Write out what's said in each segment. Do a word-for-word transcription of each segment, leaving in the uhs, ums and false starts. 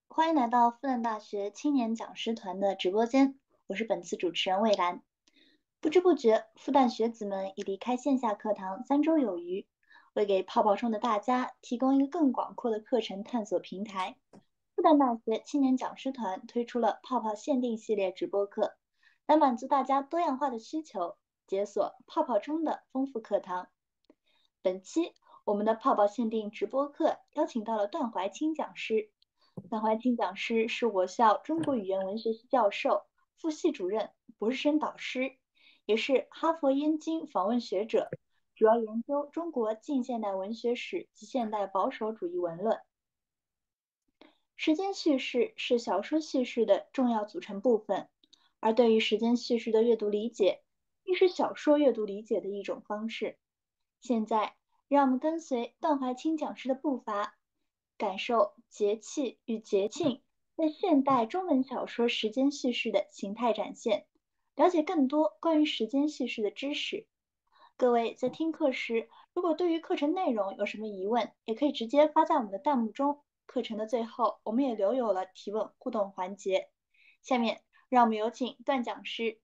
欢迎来到复旦大学青年讲师团的直播间，我是本次主持人魏兰。不知不觉，复旦学子们已离开线下课堂三周有余，为给泡泡中的大家提供一个更广阔的课程探索平台。复旦大学青年讲师团推出了泡泡限定系列直播课，来满足大家多样化的需求，解锁泡泡中的丰富课堂。本期我们的泡泡限定直播课邀请到了段怀清讲师。段怀清讲师是我校中国语言文学系教授、副系主任、博士生导师，也是哈佛燕京访问学者，主要研究中国近现代文学史及现代保守主义文论。时间叙事是小说叙事的重要组成部分，而对于时间叙事的阅读理解，亦是小说阅读理解的一种方式。现在，让我们跟随段怀清讲师的步伐，感受节气与节庆在现代中文小说时间叙事的形态展现，了解更多关于时间叙事的知识。各位在听课时，如果对于课程内容有什么疑问，也可以直接发在我们的弹幕中。课程的最后，我们也留有了提问互动环节。下面，让我们有请段讲师。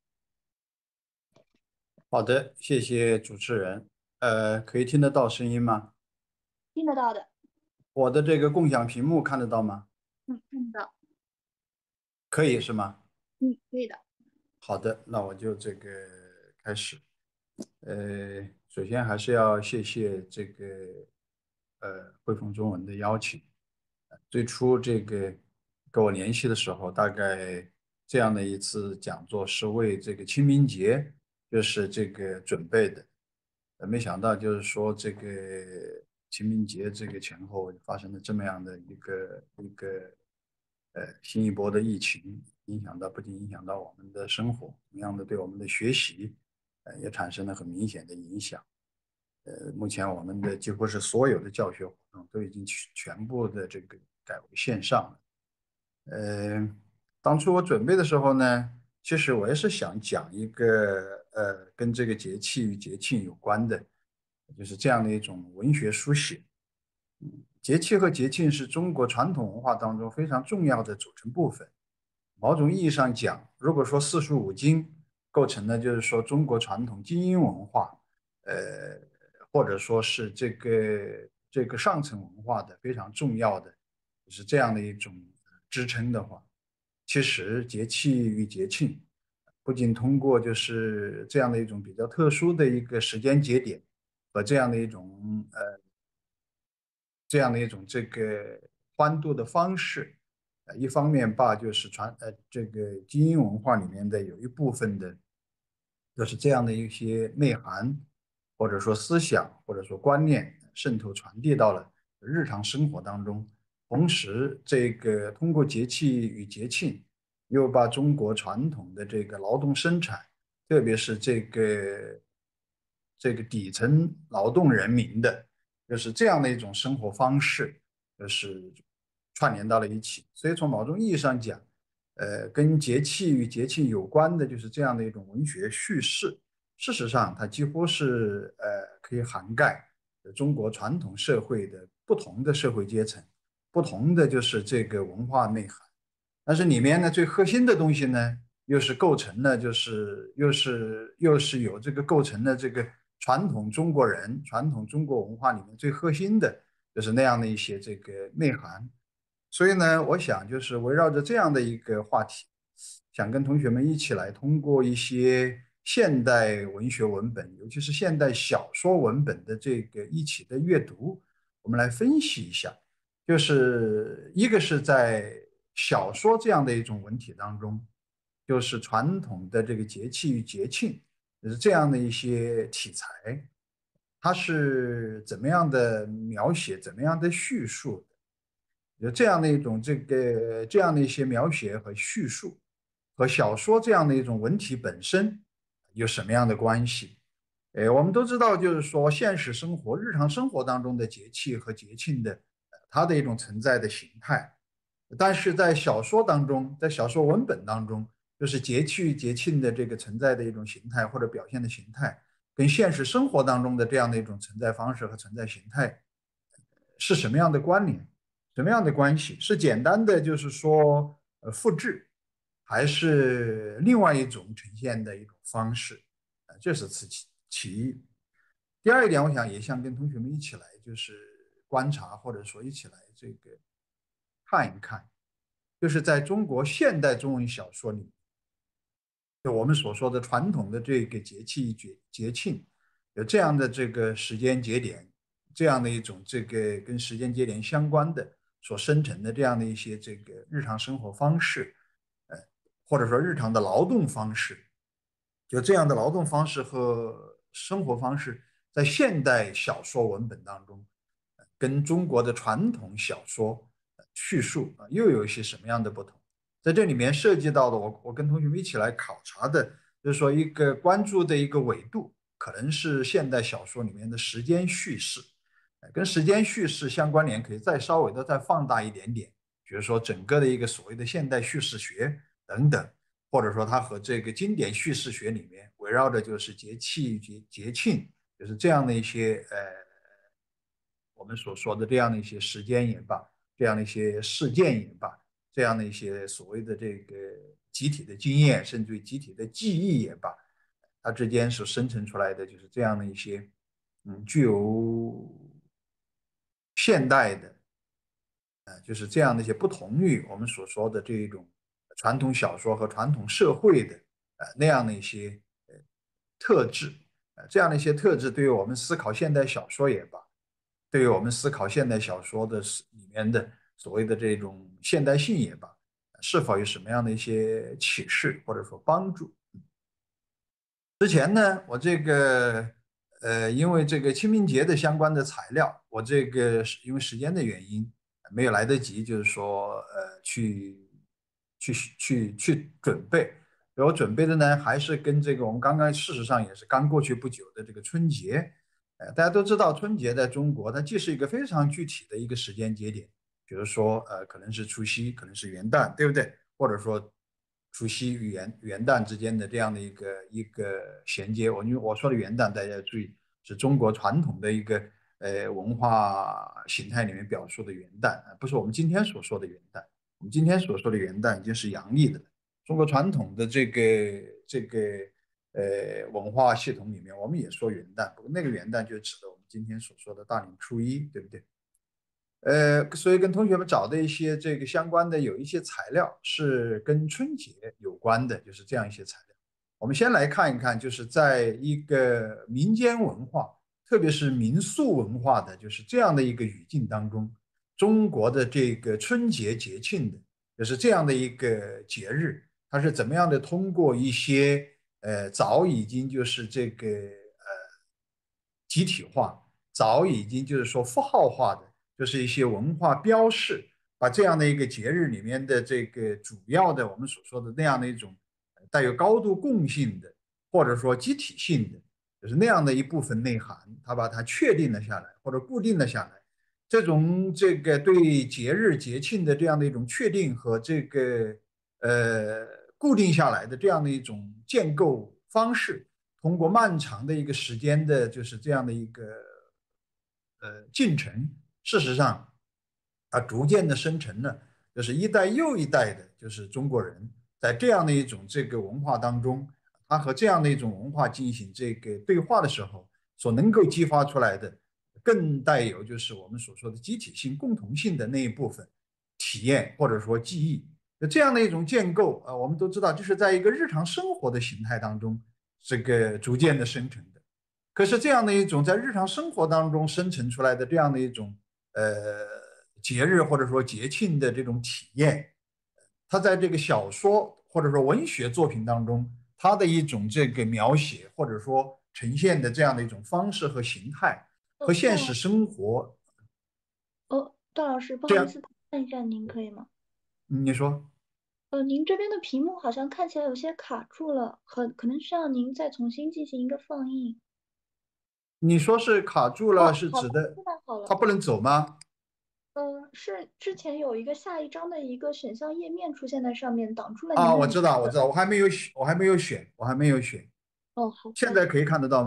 好的，谢谢主持人。呃，可以听得到声音吗？ 听得到的。 我的这个共享屏幕看得到吗？ 嗯，看得到。 可以是吗？ 嗯，可以的。 好的，那我就这个开始。呃，首先还是要谢谢这个呃汇丰中文的邀请。最初这个跟我联系的时候，大概这样的一次讲座是为这个清明节就是这个准备的。呃，没想到就是说这个清明节这个前后发生了这么样的一个一个呃新一波的疫情，影响到不仅影响到我们的生活，同样的对我们的学习，呃也产生了很明显的影响。呃，目前我们的几乎是所有的教学活动都已经全全部的这个改为线上了。呃，当初我准备的时候呢，其实我也是想讲一个呃跟这个节气与节庆有关的，就是这样的一种文学书写。节气和节庆是中国传统文化当中非常重要的组成部分。某种意义上讲，如果说四书五经构成的就是说中国传统精英文化，呃，或者说是这个这个上层文化的非常重要的，就是这样的一种支撑的话，其实节气与节庆不仅通过就是这样的一种比较特殊的一个时间节点和这样的一种呃这样的一种这个欢度的方式，呃，一方面把就是传呃这个精英文化里面的有一部分的，就是这样的一些内涵，或者说思想，或者说观念渗透传递到了日常生活当中，同时这个通过节气与节庆，又把中国传统的这个劳动生产，特别是这个这个底层劳动人民的。就是这样的一种生活方式，就是串联到了一起。所以从某种意义上讲，呃，跟节气与节庆有关的，就是这样的一种文学叙事。事实上，它几乎是呃可以涵盖中国传统社会的不同的社会阶层，不同的就是这个文化内涵。但是里面呢，最核心的东西呢，又是构成了，就是又是又是有这个构成了这个传统中国人、传统中国文化里面最核心的，就是那样的一些这个内涵。所以呢，我想就是围绕着这样的一个话题，想跟同学们一起来通过一些现代文学文本，尤其是现代小说文本的这个一起的阅读，我们来分析一下。就是一个是在小说这样的一种文体当中，就是传统的这个节气与节庆，就是这样的一些题材，它是怎么样的描写，怎么样的叙述的？有这样的一种这个这样的一些描写和叙述，和小说这样的一种文体本身有什么样的关系？呃，我们都知道，就是说现实生活、日常生活当中的节气和节庆的，呃它的一种存在的形态。但是在小说当中，在小说文本当中，就是节气与节庆的这个存在的一种形态或者表现的形态，跟现实生活当中的这样的一种存在方式和存在形态是什么样的关联？ 什么样的关系？是简单的就是说呃复制，还是另外一种呈现的一种方式？呃，这是其其一。第二一点，我想也想跟同学们一起来就是观察，或者说一起来这个看一看，就是在中国现代中文小说里，就我们所说的传统的这个节气节节庆，有这样的这个时间节点，这样的一种这个跟时间节点相关的所生成的这样的一些这个日常生活方式，呃，或者说日常的劳动方式，就这样的劳动方式和生活方式，在现代小说文本当中，呃跟中国的传统小说呃叙述啊，又有一些什么样的不同？在这里面涉及到的，我我跟同学们一起来考察的，就是说一个关注的一个维度，可能是现代小说里面的时间叙事，呃跟时间叙事相关联，可以再稍微的再放大一点点，比如说整个的一个所谓的现代叙事学等等。或者说它和这个经典叙事学里面围绕的就是节气节节庆，就是这样的一些呃我们所说的这样的一些时间也罢，这样的一些事件也罢，这样的一些所谓的这个集体的经验，甚至于集体的记忆也罢，它之间所生成出来的就是这样的一些嗯具有现代的呃，就是这样的一些不同于我们所说的这一种传统小说和传统社会的呃那样的一些呃特质，呃这样的一些特质对于我们思考现代小说也罢，对于我们思考现代小说的里面的所谓的这种现代性也罢，是否有什么样的一些启示或者说帮助？之前呢，我这个呃，因为这个清明节的相关的材料，我这个是因为时间的原因，没有来得及，就是说呃，去去去去准备。我准备的呢，还是跟这个我们刚刚事实上也是刚过去不久的这个春节。呃，大家都知道，春节在中国它既是一个非常具体的一个时间节点，比如说呃，可能是除夕，可能是元旦，对不对？或者说除夕与元元旦之间的这样的一个一个衔接。我因为我说的元旦，大家要注意是中国传统的一个呃文化形态里面表述的元旦，不是我们今天所说的元旦。我们今天所说的元旦已经是阳历的了。中国传统的这个这个呃文化系统里面，我们也说元旦，不过那个元旦就指的我们今天所说的大年初一，对不对？呃，所以跟同学们找的一些这个相关的有一些材料是跟春节有关的，就是这样一些材料。我们先来看一看，就是在一个民间文化，特别是民俗文化的，就是这样的一个语境当中，中国的这个春节节庆的，就是这样的一个节日，它是怎么样的通过一些呃早已经就是这个呃集体化，早已经就是说符号化的。就是一些文化标识，把这样的一个节日里面的这个主要的我们所说的那样的一种带有高度共性的，或者说集体性的，就是那样的一部分内涵，它把它确定了下来，或者固定了下来。这种这个对节日节庆的这样的一种确定和这个呃固定下来的这样的一种建构方式，通过漫长的一个时间的，就是这样的一个呃进程，事实上，它逐渐的生成了，就是一代又一代的，就是中国人在这样的一种这个文化当中，他和这样的一种文化进行这个对话的时候，所能够激发出来的，更带有就是我们所说的集体性、共同性的那一部分体验或者说记忆。这样的一种建构啊，我们都知道，就是在一个日常生活的形态当中，这个逐渐的生成的。可是这样的一种在日常生活当中生成出来的这样的一种呃节日或者说节庆的这种体验，它在这个小说或者说文学作品当中，它的一种这个描写或者说呈现的这样的一种方式和形态，和哦， 现实段老生活哦，段老师，不这样， 好意思，打断一下您可以吗？ 你说呃，您这边的屏幕好像看起来有些卡住了，可可能需要您再重新进行一个放映。 你说是卡住了， 哦，好了， 是指的现在好了。 它不能走吗？ 嗯，是之前有一个下一章的一个选项页面出现在上面，挡住了您啊， 的名我知道，我知字。 道，我还没有选，我还没有选，我还没有选， 哦，好的。 现在可以看得到吗？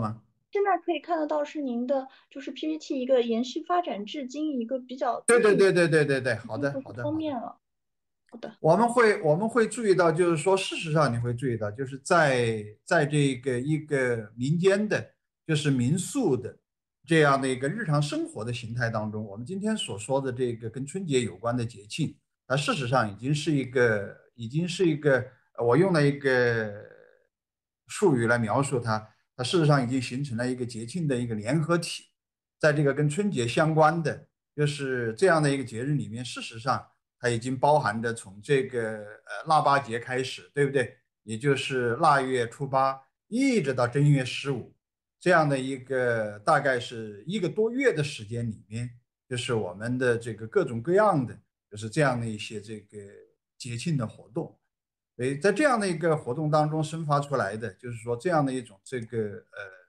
这面可以看得到是您的就是 P P T 一个延续发展至今一个比较对对内对对对对对， 已好的经不是好的好的。 封面了。好的。 我们会我们会注意到，就是说，事实上你会注意到，就是在在这个一个民间的，就是民宿的这样的一个日常生活的形态当中，我们今天所说的这个跟春节有关的节庆，它事实上已经是一个，已经是一个，呃我用了一个术语来描述它，它事实上已经形成了一个节庆的一个联合体，在这个跟春节相关的，就是这样的一个节日里面，事实上。它已经包含着从这个呃腊八节开始，对不对？也就是腊月初八，一直到正月十五，这样的一个大概是一个多月的时间里面，就是我们的这个各种各样的，就是这样的一些这个节庆的活动。所以在这样的一个活动当中生发出来的，就是说这样的一种这个呃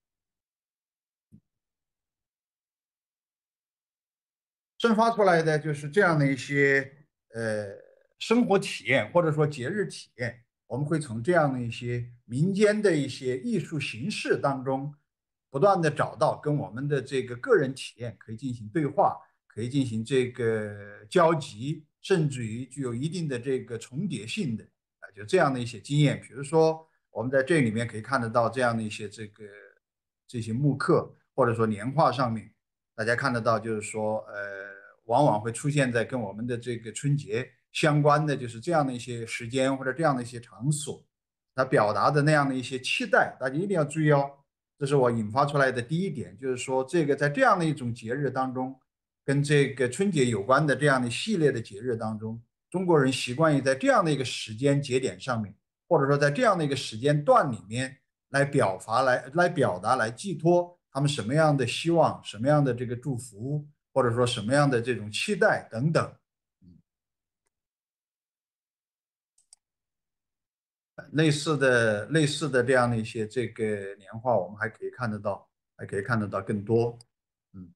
生发出来的就是这样的一些呃生活体验，或者说节日体验，我们会从这样的一些民间的一些艺术形式当中，不断的找到跟我们的这个个人体验可以进行对话，可以进行这个交集，甚至于具有一定的这个重叠性的啊，就这样的一些经验。比如说，我们在这里面可以看得到这样的一些这个这些木刻，或者说年画上面。大家看得到，就是说，呃，往往会出现在跟我们的这个春节相关的，就是这样的一些时间或者这样的一些场所，它表达的那样的一些期待，大家一定要注意哦。这是我引发出来的第一点，就是说，这个在这样的一种节日当中，跟这个春节有关的这样的系列的节日当中，中国人习惯于在这样的一个时间节点上面，或者说在这样的一个时间段里面来表达、来来表达、来寄托他们什么样的希望、什么样的这个祝福，或者说什么样的这种期待等等。类似的、类似的这样的一些这个年画，我们还可以看得到，还可以看得到更多。嗯，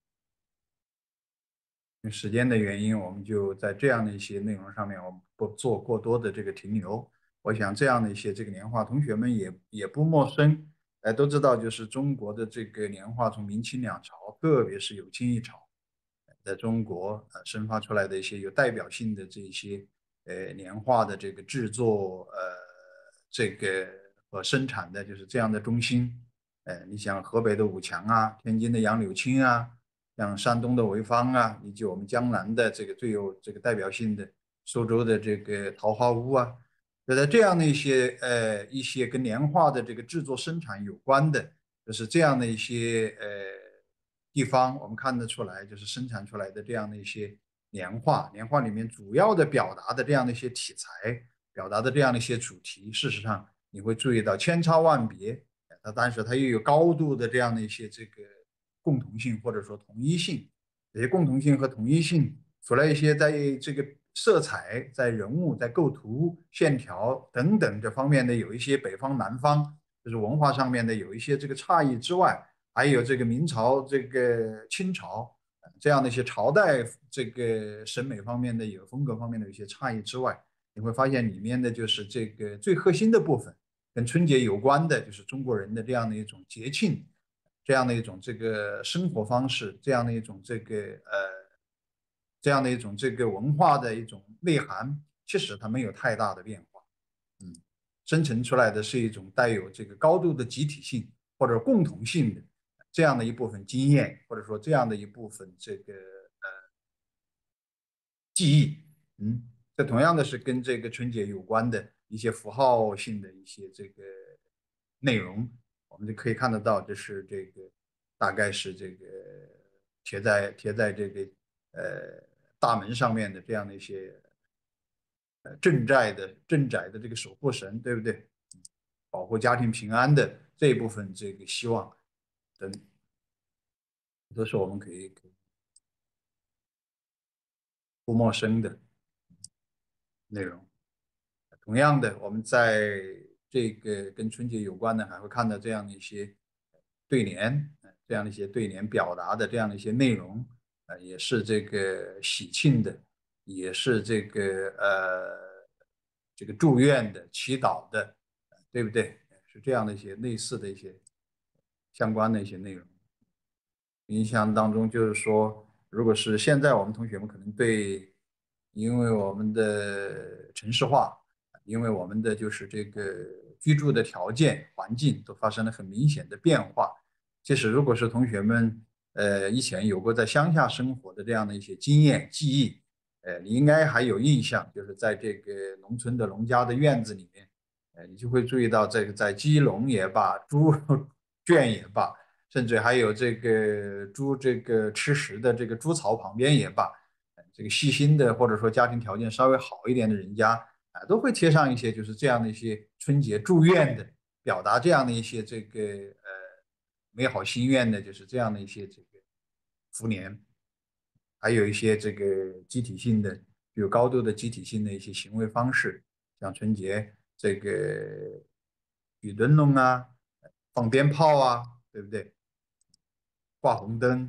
因为时间的原因，我们就在这样的一些内容上面，我们不做过多的这个停留。我想这样的一些这个年画，同学们也也不陌生，哎，都知道，就是中国的这个年画，从明清两朝，特别是有清一朝，在中国呃生发出来的一些有代表性的这些呃年画的这个制作，呃，这个和生产的就是这样的中心。呃，你像河北的武强啊，天津的杨柳青啊，像山东的潍坊啊，以及我们江南的这个最有这个代表性的苏州的这个桃花坞啊，就在这样的一些呃一些跟年画的这个制作生产有关的，就是这样的一些呃地方，我们看得出来，就是生产出来的这样的一些年画，年画里面主要的表达的这样的一些题材，表达的这样的一些主题，事实上你会注意到千差万别，它但是它又有高度的这样的一些这个共同性或者说统一性，这些共同性和统一性，除了一些在这个色彩、在人物、在构图、线条等等这方面的有一些北方南方，就是文化上面的有一些这个差异之外，还有这个明朝、这个清朝这样的一些朝代这个审美方面的有风格方面的有一些差异之外，你会发现里面的就是这个最核心的部分，跟春节有关的，就是中国人的这样的一种节庆，这样的一种这个生活方式，这样的一种这个呃，这样的一种这个文化的一种内涵，其实它没有太大的变化。嗯，生成出来的是一种带有这个高度的集体性或者共同性的这样的一部分经验，或者说这样的一部分这个呃记忆。嗯，这同样的是跟这个春节有关的一些符号性的一些这个内容，我们就可以看得到，这是这个大概是这个贴在贴在这个呃大门上面的这样的一些呃镇寨的镇宅的这个守护神，对不对？保护家庭平安的这一部分这个希望等，都是我们可以可以不陌生的内容。同样的，我们在这个跟春节有关的，还会看到这样的一些对联，这样的一些对联表达的这样的一些内容，呃，也是这个喜庆的，也是这个呃这个祝愿的、祈祷的，对不对？是这样的一些类似的一些相关的一些内容。印象当中就是说，如果是现在我们同学们可能对，因为我们的城市化，因为我们的就是这个居住的条件环境都发生了很明显的变化。其实如果是同学们呃以前有过在乡下生活的这样的一些经验记忆，呃，你应该还有印象，就是在这个农村的农家的院子里面，呃，你就会注意到这个在鸡笼也罢，猪圈也罢。甚至还有这个猪这个吃食的这个猪槽旁边也罢，这个细心的或者说家庭条件稍微好一点的人家啊，都会贴上一些就是这样的一些春节祝愿的，表达这样的一些这个呃美好心愿的，就是这样的一些这个福年，还有一些这个集体性的、具有高度的集体性的一些行为方式，像春节这个举灯笼啊、放鞭炮啊，对不对？挂红灯、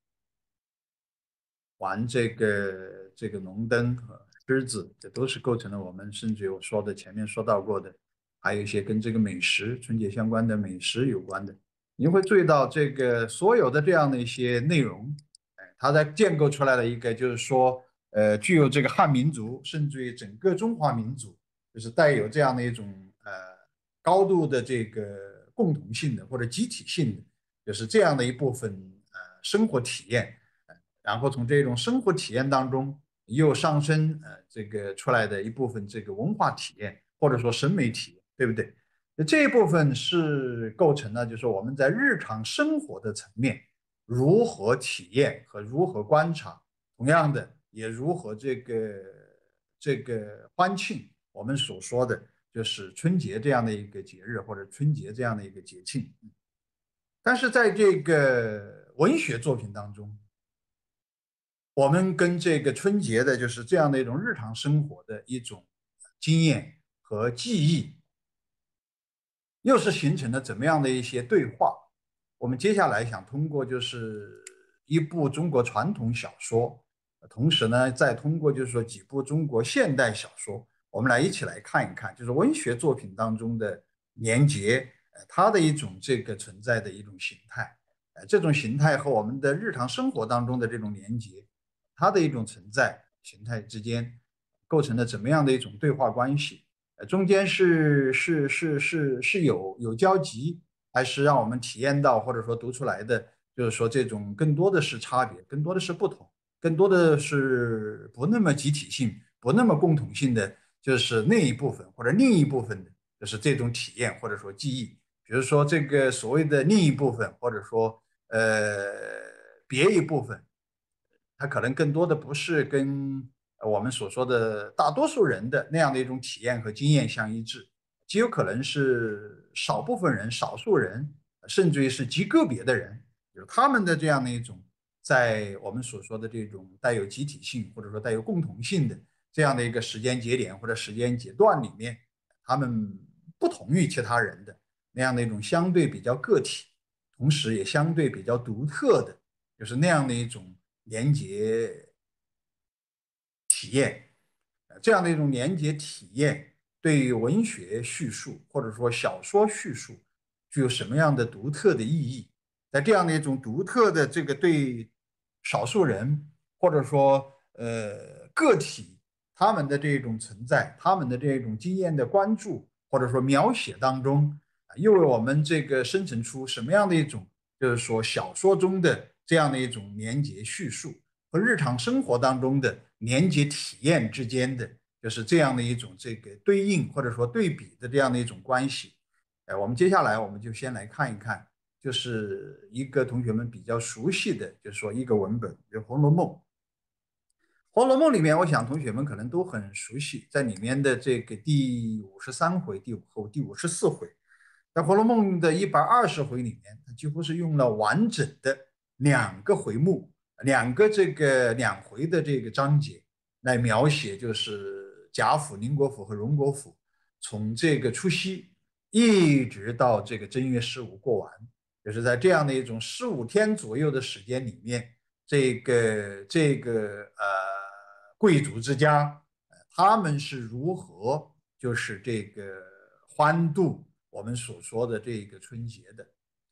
玩这个这个龙灯和狮子，这都是构成了我们甚至有说的前面说到过的，还有一些跟这个美食春节相关的美食有关的，你会注意到这个所有的这样的一些内容，哎，它在建构出来的一个就是说，呃，具有这个汉民族甚至于整个中华民族，就是带有这样的一种呃高度的这个共同性的或者集体性的，就是这样的一部分呃生活体验。然后从这种生活体验当中又上升呃这个出来的一部分这个文化体验或者说审美体验，对不对？这一部分是构成了就是我们在日常生活的层面如何体验和如何观察，同样的也如何这个这个欢庆我们所说的就是春节这样的一个节日或者春节这样的一个节庆。但是在这个文学作品当中，我们跟这个春节的就是这样的一种日常生活的一种经验和记忆，又是形成了怎么样的一些对话？我们接下来想通过就是一部中国传统小说，同时呢，再通过就是说几部中国现代小说，我们来一起来看一看，就是文学作品当中的年节，呃，它的一种这个存在的一种形态，呃，这种形态和我们的日常生活当中的这种连接，它的一种存在形态之间，构成了怎么样的一种对话关系？呃，中间是是是是是有有交集，还是让我们体验到或者说读出来的，就是说这种更多的是差别，更多的是不同，更多的是不那么集体性、不那么共同性的，就是那一部分或者另一部分的，就是这种体验或者说记忆。比如说这个所谓的另一部分，或者说呃别一部分，它可能更多的不是跟我们所说的大多数人的那样的一种体验和经验相一致，极有可能是少部分人、少数人，甚至于是极个别的人，有他们的这样的一种在我们所说的这种带有集体性或者说带有共同性的这样的一个时间节点或者时间节段里面，他们不同于其他人的那样的一种相对比较个体，同时也相对比较独特的，就是那样的一种连接体验。这样的一种连接体验，对于文学叙述或者说小说叙述，具有什么样的独特的意义？在这样的一种独特的这个对少数人或者说呃个体他们的这种存在，他们的这种经验的关注或者说描写当中，又为我们这个生成出什么样的一种，就是说小说中的这样的一种连接叙述？和日常生活当中的连接体验之间的，就是这样的一种这个对应或者说对比的这样的一种关系。哎，我们接下来我们就先来看一看，就是一个同学们比较熟悉的，就是说一个文本，就是《红楼梦》。《红楼梦》里面，我想同学们可能都很熟悉，在里面的这个第五十三回、第五后第五十四回，在《红楼梦》的一百二十回里面，它几乎是用了完整的两个回目、两个这个两回的这个章节来描写，就是贾府、宁国府和荣国府从这个除夕一直到这个正月十五过完，就是在这样的一种十五天左右的时间里面。这个这个呃贵族之家，他们是如何就是这个欢度我们所说的这个春节的。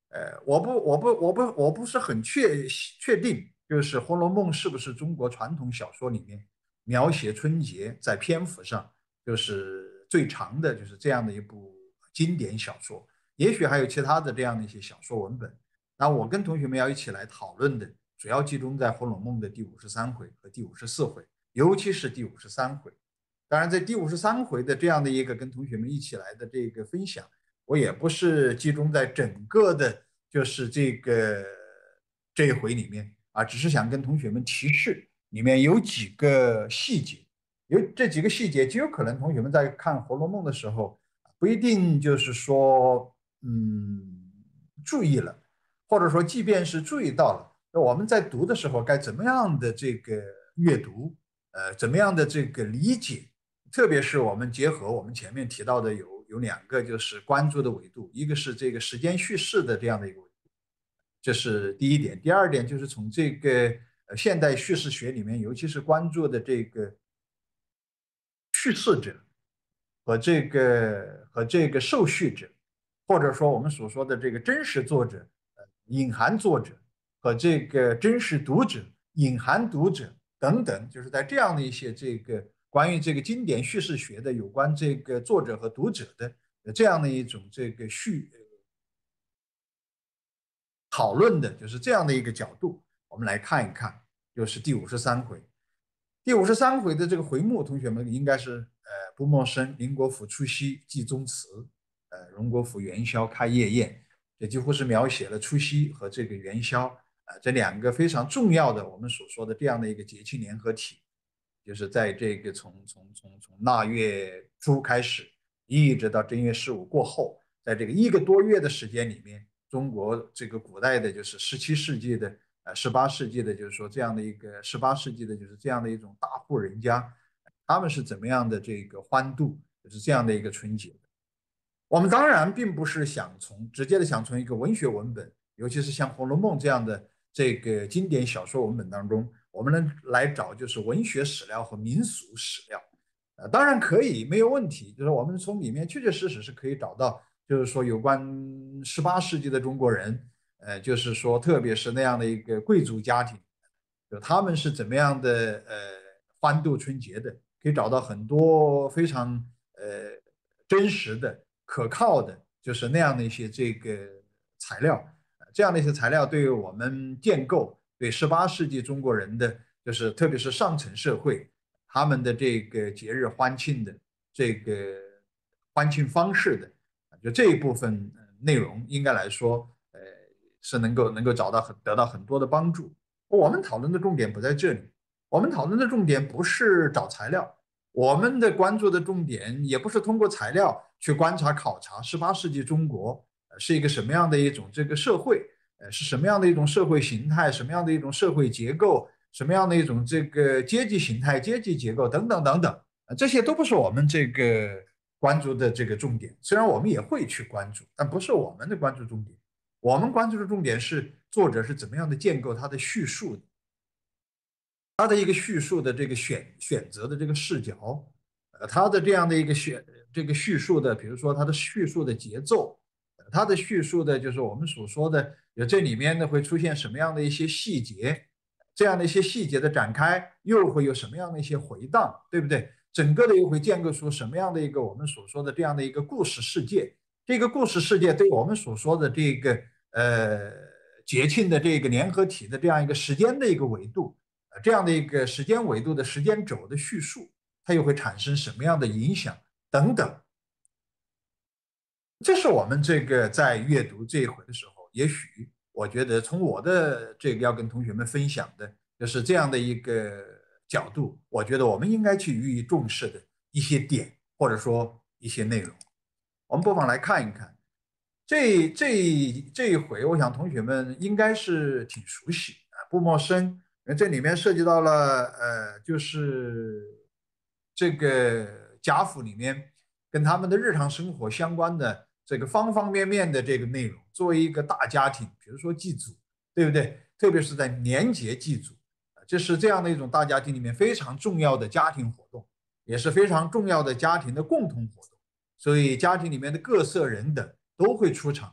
呃，我不我不我不我不是很确确定，就是《红楼梦》是不是中国传统小说里面描写春节在篇幅上就是最长的，就是这样的一部经典小说。也许还有其他的这样的一些小说文本。那我跟同学们要一起来讨论的，主要集中在《红楼梦》的第五十三回和第五十四回，尤其是第五十三回。当然，在第五十三回的这样的一个跟同学们一起来的这个分享，我也不是集中在整个的，就是这个这一回里面啊，只是想跟同学们提示里面有几个细节，有这几个细节，极有可能同学们在看《红楼梦》的时候，不一定就是说嗯注意了，或者说即便是注意到了，那我们在读的时候该怎么样的这个阅读，呃，怎么样的这个理解。特别是我们结合我们前面提到的有有两个就是关注的维度，一个是这个时间叙事的这样的一个维度，这是第一点。第二点就是从这个呃现代叙事学里面，尤其是关注的这个叙事者和这个和这个受叙者，或者说我们所说的这个真实作者、呃隐含作者和这个真实读者、隐含读者等等，就是在这样的一些这个关于这个经典叙事学的有关这个作者和读者的这样的一种这个叙讨论的，就是这样的一个角度，我们来看一看，就是第五十三回。第五十三回的这个回目，同学们应该是呃不陌生，宁国府除夕祭宗祠，呃荣国府元宵开夜宴，这几乎是描写了除夕和这个元宵啊、呃、这两个非常重要的我们所说的这样的一个节庆联合体，就是在这个从从从从腊月初开始，一直到正月十五过后，在这个一个多月的时间里面，中国这个古代的就是十七世纪的。呃，十八世纪的，就是说这样的一个十八世纪的，就是这样的一种大户人家，他们是怎么样的这个欢度，就是这样的一个春节。我们当然并不是想从直接的想从一个文学文本，尤其是像《红楼梦》这样的这个经典小说文本当中，我们能来找就是文学史料和民俗史料。呃，当然可以，没有问题。就是我们从里面确确实实是可以找到，就是说有关十八世纪的中国人，呃，就是说特别是那样的一个贵族家庭，就他们是怎么样的呃欢度春节的，可以找到很多非常呃真实的、可靠的，就是那样的一些这个材料。这样的一些材料对于我们建构对十八世纪中国人的，就是特别是上层社会他们的这个节日欢庆的这个欢庆方式的，就这一部分内容应该来说，呃，是能够能够找到很得到很多的帮助。我们讨论的重点不在这里，我们讨论的重点不是找材料，我们的关注的重点也不是通过材料去观察考察十八世纪中国是一个什么样的一种这个社会，呃，是什么样的一种社会形态，什么样的一种社会结构，什么样的一种这个阶级形态、阶级结构等等等等，这些都不是我们这个关注的这个重点。虽然我们也会去关注，但不是我们的关注重点。我们关注的重点是作者是怎么样的建构他的叙述的，他的一个叙述的这个选选择的这个视角，呃，他的这样的一个选这个叙述的，比如说他的叙述的节奏，他的叙述的就是我们所说的，有这里面呢会出现什么样的一些细节，这样的一些细节的展开，又会有什么样的一些回荡，对不对？整个的又会建构出什么样的一个我们所说的这样的一个故事世界？这个故事世界对我们所说的这个呃节庆的这个联合体的这样一个时间的一个维度，呃这样的一个时间维度的时间轴的叙述，它又会产生什么样的影响等等。这是我们这个在阅读这一回的时候，也许我觉得从我的这个要跟同学们分享的，就是这样的一个角度，我觉得我们应该去予以重视的一些点，或者说一些内容。我们不妨来看一看，这这这一回，我想同学们应该是挺熟悉啊，不陌生。因为这里面涉及到了呃，就是这个贾府里面跟他们的日常生活相关的这个方方面面的这个内容。作为一个大家庭，比如说祭祖，对不对？特别是在年节祭祖，这是这样的一种大家庭里面非常重要的家庭活动，也是非常重要的家庭的共同活动。所以家庭里面的各色人等都会出场，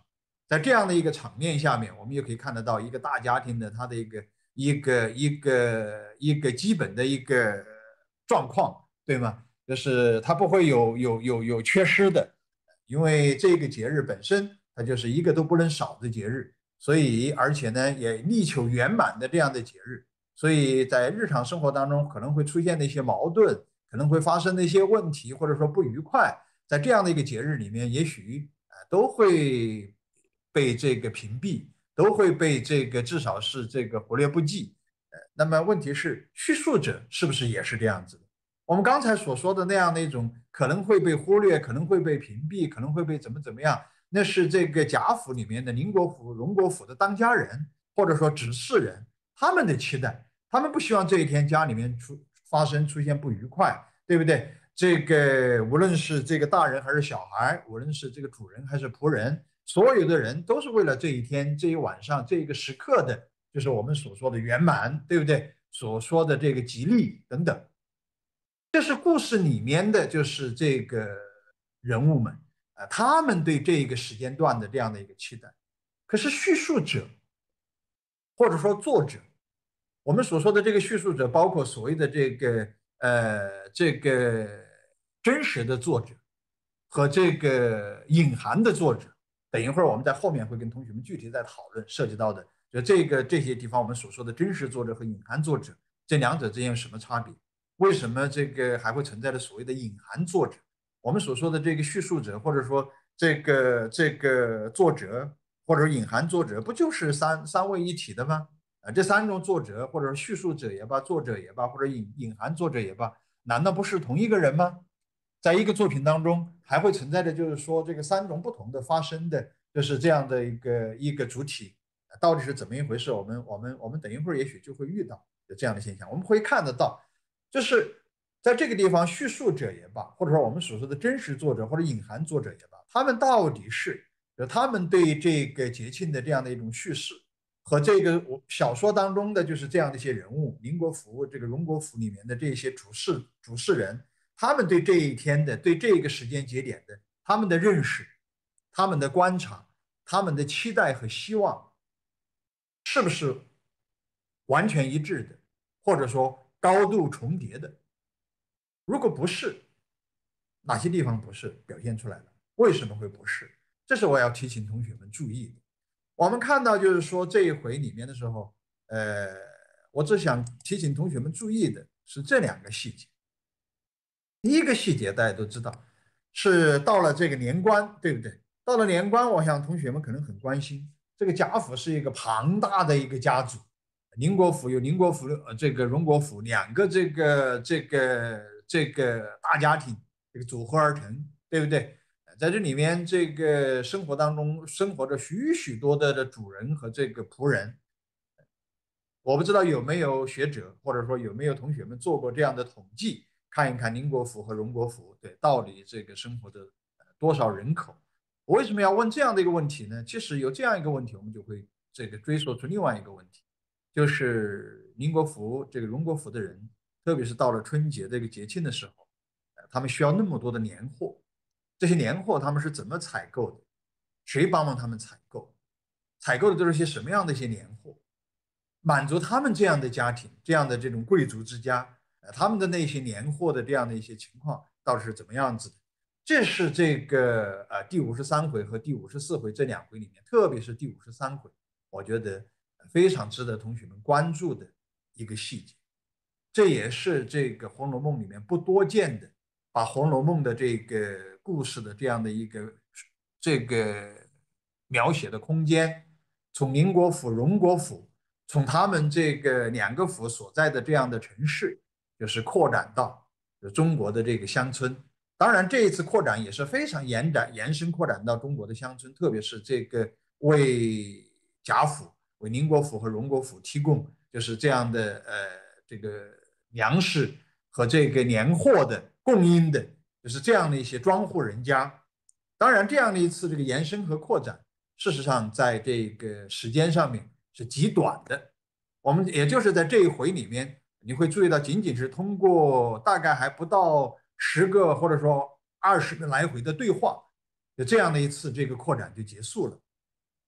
在这样的一个场面下面，我们也可以看得到一个大家庭的它的一个一个一个一个基本的一个状况，对吗？就是它不会有有有有缺失的，因为这个节日本身它就是一个都不能少的节日，所以而且呢也力求圆满的这样的节日，所以在日常生活当中可能会出现的一些矛盾，可能会发生的一些问题或者说不愉快，在这样的一个节日里面，也许呃都会被这个屏蔽，都会被这个至少是这个忽略不计。呃，那么问题是，叙述者是不是也是这样子的？我们刚才所说的那样的一种可能会被忽略，可能会被屏蔽，可能会被怎么怎么样，那是这个贾府里面的宁国府、荣国府的当家人或者说指事人他们的期待，他们不希望这一天家里面出发生出现不愉快，对不对？这个无论是这个大人还是小孩，无论是这个主人还是仆人，所有的人都是为了这一天、这一晚上、这一个时刻的，就是我们所说的圆满，对不对？所说的这个吉利等等。这是故事里面的就是这个人物们啊、呃他们对这个时间段的这样的一个期待。可是叙述者或者说作者，我们所说的这个叙述者，包括所谓的这个呃这个真实的作者和这个隐含的作者。等一会儿我们在后面会跟同学们具体再讨论涉及到的，就这个这些地方我们所说的真实作者和隐含作者这两者之间有什么差别？为什么这个还会存在着所谓的隐含作者？我们所说的这个叙述者，或者说这个这个作者，或者隐含作者，不就是三三位一体的吗？啊，这三种作者，或者叙述者也罢，作者也罢，或者隐隐含作者也罢，难道不是同一个人吗？在一个作品当中，还会存在的就是说这个三种不同的发生的，就是这样的一个一个主体，到底是怎么一回事？我们我们我们等一会儿也许就会遇到有这样的现象，我们会看得到，就是在这个地方，叙述者也罢，或者说我们所说的真实作者或者隐含作者也罢，他们到底是他们对这个节庆的这样的一种叙事，和这个小说当中的就是这样的一些人物，宁国府这个荣国府里面的这些主事主事人。他们对这一天的、对这个时间节点的他们的认识、他们的观察、他们的期待和希望，是不是完全一致的，或者说高度重叠的？如果不是，哪些地方不是表现出来了？为什么会不是？这是我要提醒同学们注意的。我们看到就是说这一回里面的时候，呃，我只想提醒同学们注意的是这两个细节。第一个细节大家都知道，是到了这个年关，对不对？到了年关，我想同学们可能很关心，这个贾府是一个庞大的一个家族，宁国府有宁国府，呃，这个荣国府两个这个这个这个大家庭，这个组合而成，对不对？在这里面，这个生活当中生活着许许多多的主人和这个仆人，我不知道有没有学者或者说有没有同学们做过这样的统计，看一看宁国府和荣国府对到底这个生活的多少人口？我为什么要问这样的一个问题呢？其实有这样一个问题，我们就会这个追溯出另外一个问题，就是宁国府这个荣国府的人，特别是到了春节这个节庆的时候，他们需要那么多的年货，这些年货他们是怎么采购的？谁帮忙他们采购？采购的都是些什么样的一些年货？满足他们这样的家庭、这样的这种贵族之家，呃，他们的那些年货的这样的一些情况到底是怎么样子的？这是这个呃第五十三回和第五十四回这两回里面，特别是第五十三回，我觉得非常值得同学们关注的一个细节。这也是这个《红楼梦》里面不多见的，把《红楼梦》的这个故事的这样的一个这个描写的空间，从宁国府、荣国府，从他们这个两个府所在的这样的城市，就是扩展到中国的这个乡村。当然，这一次扩展也是非常延展、延伸扩展到中国的乡村，特别是这个为贾府、为宁国府和荣国府提供就是这样的呃这个粮食和这个年货的供应的，就是这样的一些庄户人家。当然，这样的一次这个延伸和扩展，事实上在这个时间上面是极短的。我们也就是在这一回里面，你会注意到，仅仅是通过大概还不到十个或者说二十个来回的对话，就这样的一次这个扩展就结束了。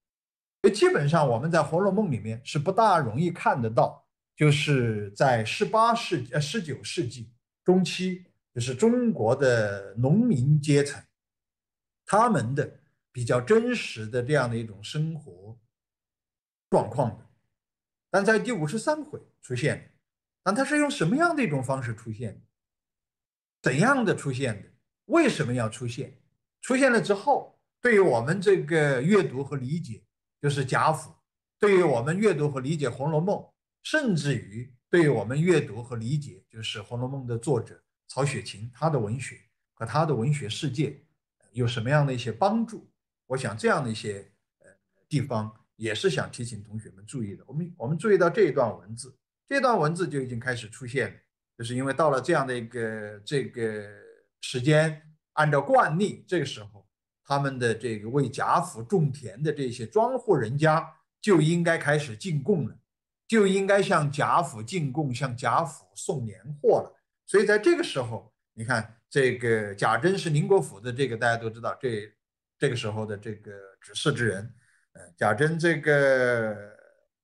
所以基本上我们在《红楼梦》里面是不大容易看得到，就是在十八世纪呃十九世纪中期，就是中国的农民阶层他们的比较真实的这样的一种生活状况的。但在第五十三回出现，但它是用什么样的一种方式出现的？怎样的出现的？为什么要出现？出现了之后，对于我们这个阅读和理解，就是贾府；对于我们阅读和理解《红楼梦》，甚至于对于我们阅读和理解，就是《红楼梦》的作者曹雪芹他的文学和他的文学世界有什么样的一些帮助？我想这样的一些呃地方也是想提醒同学们注意的。我们我们注意到这一段文字，这段文字就已经开始出现了。就是因为到了这样的一个这个时间，按照惯例，这个时候他们的这个为贾府种田的这些庄户人家就应该开始进贡了，就应该向贾府进贡，向贾府送年货了。所以在这个时候，你看这个贾珍是宁国府的，这个大家都知道，这这个时候的这个指事之人，呃，贾珍这个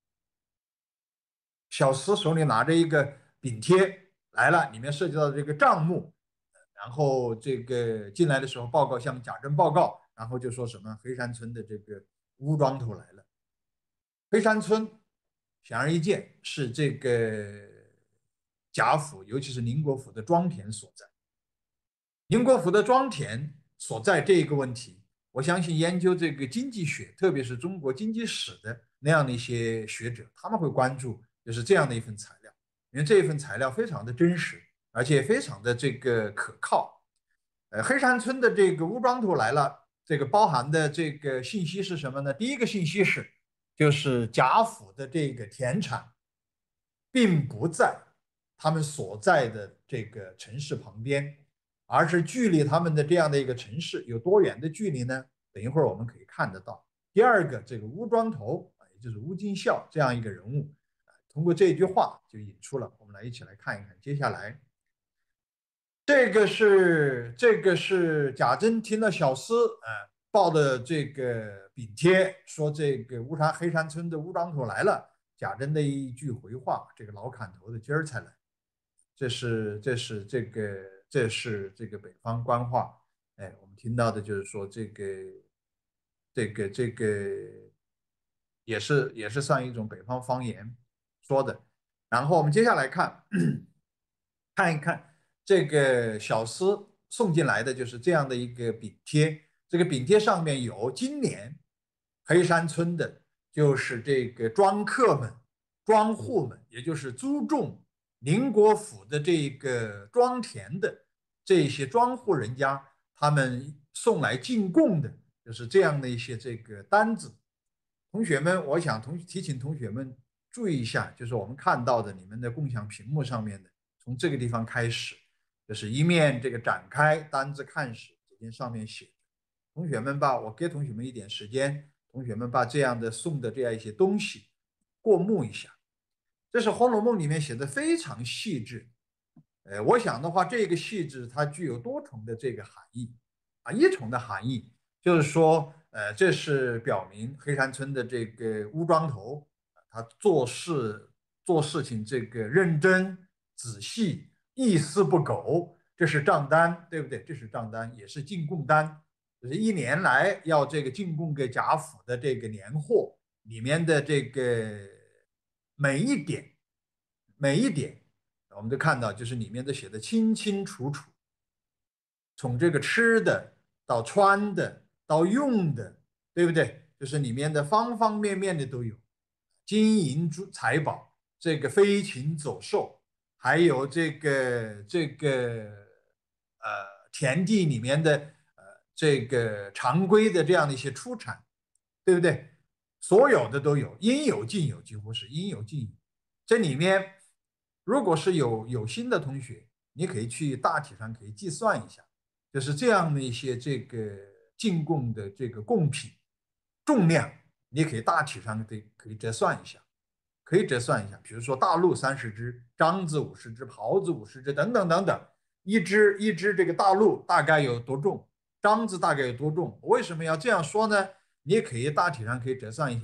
小厮手里拿着一个饼贴来了，里面涉及到这个账目，然后这个进来的时候报告向贾珍报告，然后就说什么黑山村的这个乌庄头来了。黑山村显而易见是这个贾府，尤其是宁国府的庄田所在。宁国府的庄田所在这一个问题，我相信研究这个经济学，特别是中国经济史的那样的一些学者，他们会关注就是这样的一份材料，因为这一份材料非常的真实，而且非常的这个可靠。呃，黑山村的这个乌庄头来了，这个包含的这个信息是什么呢？第一个信息是，就是贾府的这个田产并不在他们所在的这个城市旁边，而是距离他们的这样的一个城市有多远的距离呢？等一会儿我们可以看得到。第二个，这个乌庄头，也就是乌金孝这样一个人物，通过这句话就引出了，我们来一起来看一看接下来。这个是这个是贾珍听了小厮呃报的这个禀帖，说这个乌山黑山村的乌庄头来了。贾珍的一句回话：“这个老砍头的今儿才来。”这是这是这个这是这个北方官话。哎，我们听到的就是说这个这个这个也是也是算一种北方方言说的。然后我们接下来看看一看这个小厮送进来的就是这样的一个饼贴，这个饼贴上面有今年黑山村的，就是这个庄客们、庄户们，也就是租种宁国府的这个庄田的这些庄户人家，他们送来进贡的，就是这样的一些这个单子。同学们，我想同提醒同学们注意一下，就是我们看到的你们的共享屏幕上面的，从这个地方开始，就是一面这个展开单子看时，只见上面写着。同学们吧，我给同学们一点时间，同学们把这样的送的这样一些东西过目一下。这是《红楼梦》里面写的非常细致。呃，我想的话，这个细致它具有多重的这个含义啊，一重的含义就是说，呃，这是表明黑山村的这个乌庄头，他做事做事情这个认真仔细，一丝不苟。这是账单，对不对？这是账单，也是进贡单，就是一年来要这个进贡给贾府的这个年货里面的这个每一点每一点。我们都看到，就是里面都写的清清楚楚，从这个吃的到穿的到用的，对不对？就是里面的方方面面的都有，金银珠财宝，这个飞禽走兽，还有这个这个呃田地里面的呃这个常规的这样的一些出产，对不对？所有的都有，应有尽有，几乎是应有尽有。这里面如果是有有心的同学，你可以去大体上可以计算一下，就是这样的一些这个进贡的这个贡品重量，你可以大体上可以可以折算一下，可以折算一下。比如说大鹿三十只，獐子五十只，狍子五十只，等等等等，一只一只这个大鹿大概有多重，獐子大概有多重？为什么要这样说呢？你也可以大体上可以折算一下，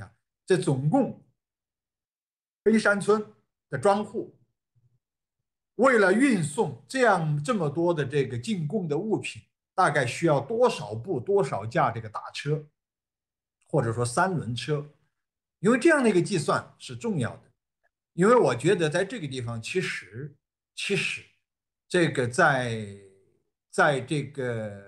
这总共飞山村的庄户为了运送这样这么多的这个进贡的物品，大概需要多少部多少架这个大车，或者说三轮车？因为这样的一个计算是重要的。因为我觉得在这个地方，其实其实这个在在这个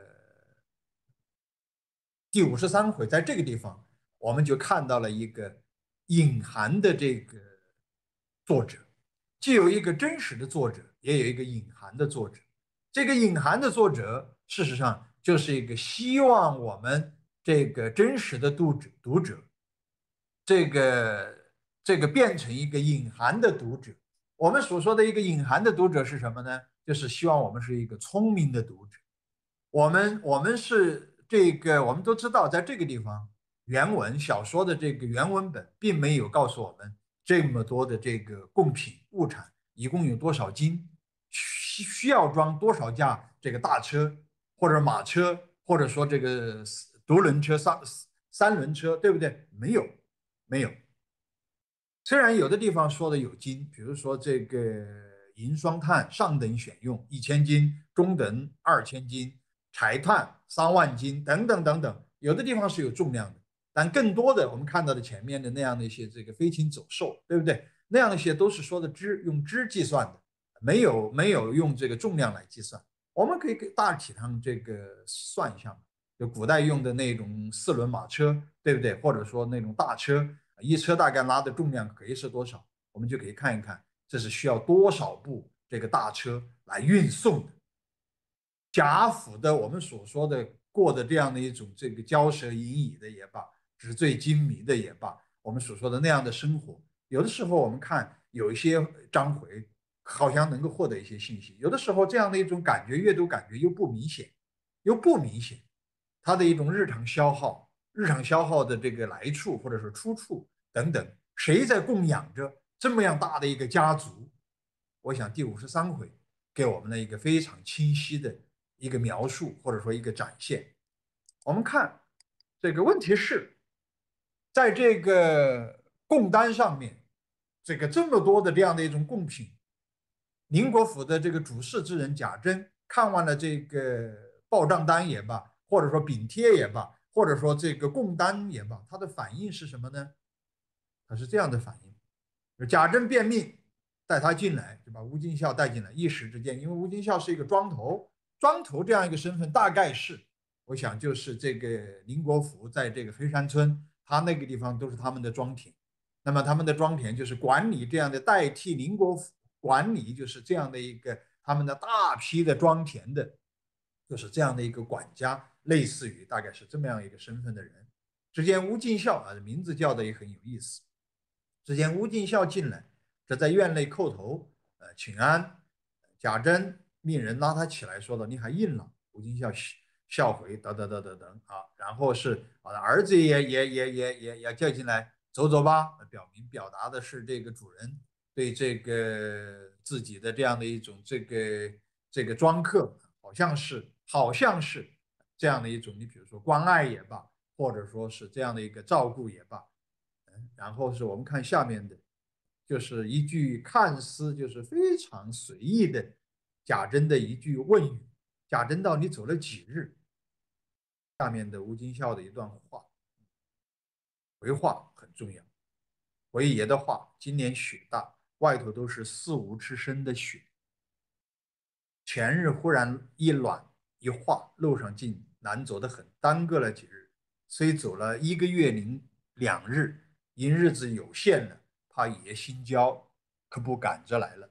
第五十三回，在这个地方，我们就看到了一个隐含的这个作者，既有一个真实的作者，也有一个隐含的作者。这个隐含的作者，事实上就是一个希望我们这个真实的读者读者，这个这个变成一个隐含的读者。我们所说的一个隐含的读者是什么呢？就是希望我们是一个聪明的读者。我们我们是这个，我们都知道，在这个地方，原文小说的这个原文本并没有告诉我们这么多的这个贡品物产一共有多少斤，需需要装多少架这个大车或者马车，或者说这个独轮车、三三轮车，对不对？没有，没有。虽然有的地方说的有斤，比如说这个银双碳上等选用一千斤，中等二千斤，柴炭三万斤等等等等，有的地方是有重量的，但更多的我们看到的前面的那样的一些这个飞禽走兽，对不对？那样的一些都是说的支，用支计算的，没有没有用这个重量来计算。我们可以大体上这个算一下嘛，就古代用的那种四轮马车，对不对？或者说那种大车，一车大概拉的重量可以是多少？我们就可以看一看，这是需要多少部这个大车来运送的。贾府的我们所说的过的这样的一种这个骄奢淫逸的也罢，纸醉金迷的也罢，我们所说的那样的生活，有的时候我们看有一些章回，好像能够获得一些信息，有的时候这样的一种感觉，阅读感觉又不明显，又不明显，它的一种日常消耗，日常消耗的这个来处或者说出处等等，谁在供养着这么样大的一个家族？我想第五十三回给我们了一个非常清晰的一个描述，或者说一个展现。我们看这个问题是，在这个贡单上面，这个这么多的这样的一种贡品，宁国府的这个主事之人贾珍看完了这个报账单也罢，或者说禀帖也罢，或者说这个贡单也罢，他的反应是什么呢？他是这样的反应：贾珍便命带他进来，就把吴敬孝带进来。一时之间，因为吴敬孝是一个庄头，庄头这样一个身份，大概是我想就是这个宁国府在这个黑山村，他那个地方都是他们的庄田。那么他们的庄田就是管理这样的，代替宁国府管理就是这样的一个他们的大批的庄田的，就是这样的一个管家，类似于大概是这么样一个身份的人。只见吴敬孝啊，名字叫的也很有意思。只见吴敬孝进来，这在院内叩头，呃，请安。贾珍命人拉他起来，说道：“你还硬朗？”吴敬孝笑回：“等等等等等啊。”然后是啊，儿子也也也也也也叫进来，走走吧，表明表达的是这个主人对这个自己的这样的一种这个这个庄客，好像是好像是这样的一种，你比如说关爱也罢，或者说是这样的一个照顾也罢。然后是我们看下面的，就是一句看似就是非常随意的贾珍的一句问语。贾珍道：“你走了几日？”下面的吴金孝的一段话，回话很重要。回爷的话：“今年雪大，外头都是四五尺深的雪。前日忽然一暖一化，路上竟难走得很，耽搁了几日。虽走了一个月零两日，因日子有限了，怕爷心焦，可不赶着来了。”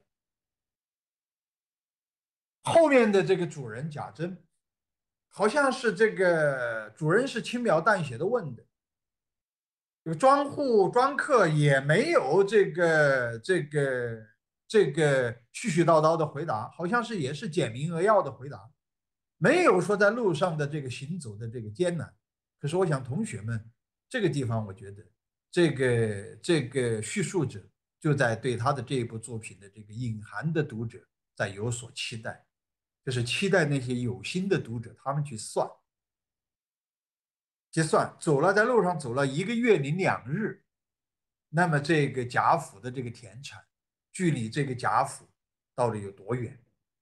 后面的这个主人贾珍，好像是这个主人是轻描淡写的问的，有庄户庄客也没有这个这个这个絮絮叨叨的回答，好像是也是简明扼要的回答，没有说在路上的这个行走的这个艰难。可是我想同学们这个地方，我觉得这个这个叙述者就在对他的这一部作品的这个隐含的读者在有所期待，就是期待那些有心的读者他们去算。结算走了，在路上走了一个月零两日， 那么这个贾府的这个田产距离这个贾府到底有多远？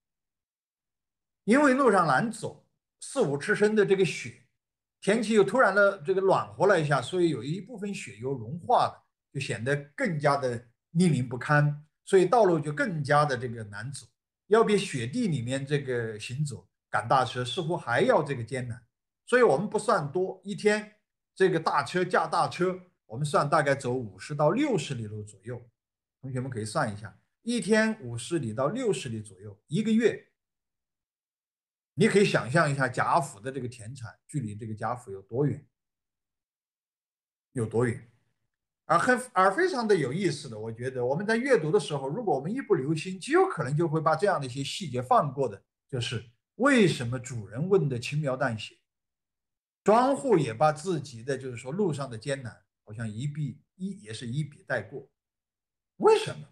因为路上难走，四五尺深的这个雪，天气又突然的这个暖和了一下，所以有一部分雪又融化了，就显得更加的泥泞不堪，所以道路就更加的这个难走。要比雪地里面这个行走赶大车似乎还要这个艰难。所以我们不算多，一天这个大车驾大车，我们算大概走五十到六十里路左右。同学们可以算一下，一天五十里到六十里左右，一个月。你可以想象一下贾府的这个田产距离这个贾府有多远，有多远，而很而非常的有意思的，我觉得我们在阅读的时候，如果我们一不留心，极有可能就会把这样的一些细节放过的，就是为什么主人问的轻描淡写，庄户也把自己的就是说路上的艰难，好像一笔一也是一笔带过，为什么？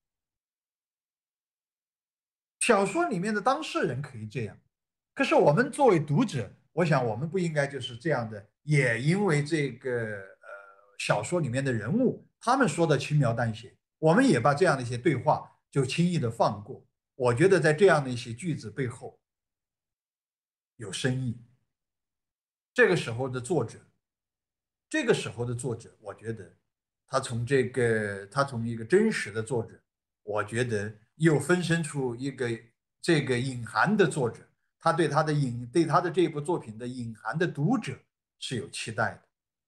小说里面的当事人可以这样，可是我们作为读者，我想我们不应该就是这样的，也因为这个呃小说里面的人物他们说的轻描淡写，我们也把这样的一些对话就轻易的放过。我觉得在这样的一些句子背后有深意。这个时候的作者，这个时候的作者，我觉得他从这个他从一个真实的作者，我觉得又分身出一个这个隐含的作者，他对他的隐对他的这部作品的隐含的读者是有期待的。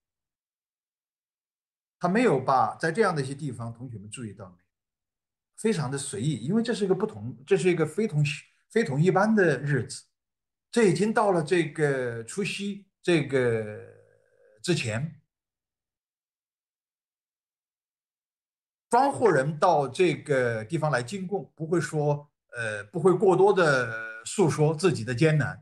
他没有把在这样的一些地方，同学们注意到没有？非常的随意，因为这是一个不同，这是一个非同非同一般的日子。这已经到了这个除夕这个之前，庄户人到这个地方来进贡，不会说呃不会过多的诉说自己的艰难，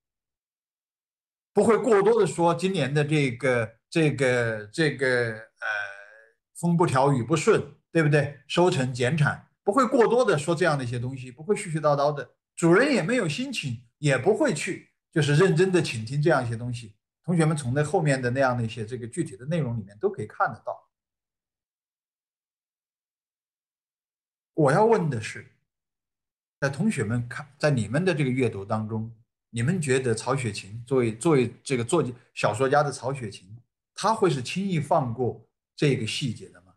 不会过多的说今年的这个这个这个呃风不调雨不顺，对不对？收成减产，不会过多的说这样的一些东西，不会絮絮叨叨的。主人也没有心情，也不会去就是认真的倾听这样一些东西。同学们从那后面的那样的一些这个具体的内容里面都可以看得到。我要问的是，在同学们看，在你们的这个阅读当中，你们觉得曹雪芹作为作为这个作小说家的曹雪芹，他会是轻易放过这个细节的吗？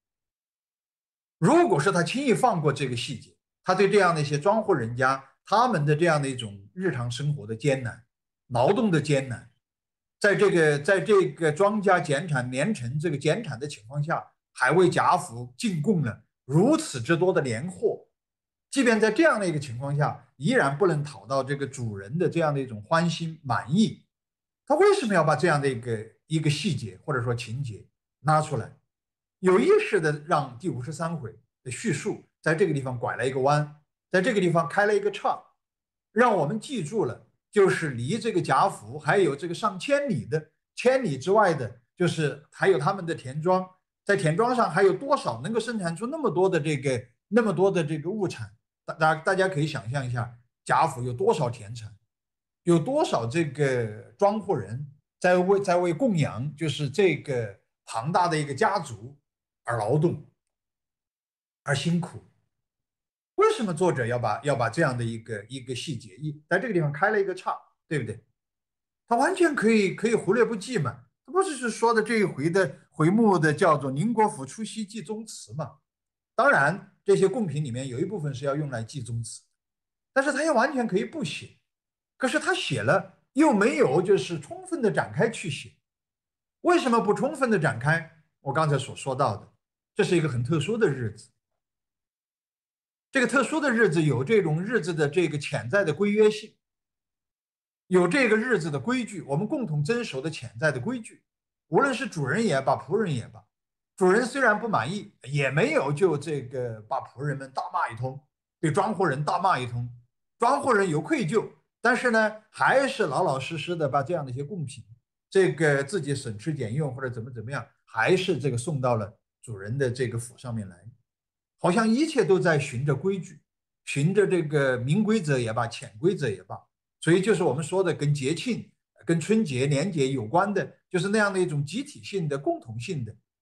如果是他轻易放过这个细节，他对这样的一些庄户人家他们的这样的一种日常生活的艰难、劳动的艰难，在这个在这个庄稼减产年成这个减产的情况下，还为贾府进贡了如此之多的年货，即便在这样的一个情况下，依然不能讨到这个主人的这样的一种欢心满意。他为什么要把这样的一个一个细节或者说情节拿出来，有意识的让第五十三回的叙述在这个地方拐了一个弯，在这个地方开了一个岔，让我们记住了，就是离这个贾府还有这个上千里的千里之外的，就是还有他们的田庄，在田庄上还有多少能够生产出那么多的这个那么多的这个物产。大大大家可以想象一下，贾府有多少田产，有多少这个庄户人在为在为供养就是这个庞大的一个家族而劳动而辛苦。为什么作者要把要把这样的一个一个细节一在这个地方开了一个岔，对不对？他完全可以可以忽略不计嘛。他不是是说的这一回的回目的叫做宁国府除夕祭宗祠嘛？当然，这些贡品里面有一部分是要用来祭宗祠，但是他也完全可以不写。可是他写了，又没有就是充分的展开去写。为什么不充分的展开？我刚才所说到的，这是一个很特殊的日子。这个特殊的日子有这种日子的这个潜在的规约性，有这个日子的规矩，我们共同遵守的潜在的规矩。无论是主人也罢，仆人也罢，主人虽然不满意，也没有就这个把仆人们大骂一通，对庄户人大骂一通，庄户人有愧疚，但是呢，还是老老实实的把这样的一些贡品，这个自己省吃俭用或者怎么怎么样，还是这个送到了主人的这个府上面来。好像一切都在循着规矩，循着这个明规则也罢，潜规则也罢，所以就是我们说的跟节庆、跟春节、年节有关的，就是那样的一种集体性的、共同性的，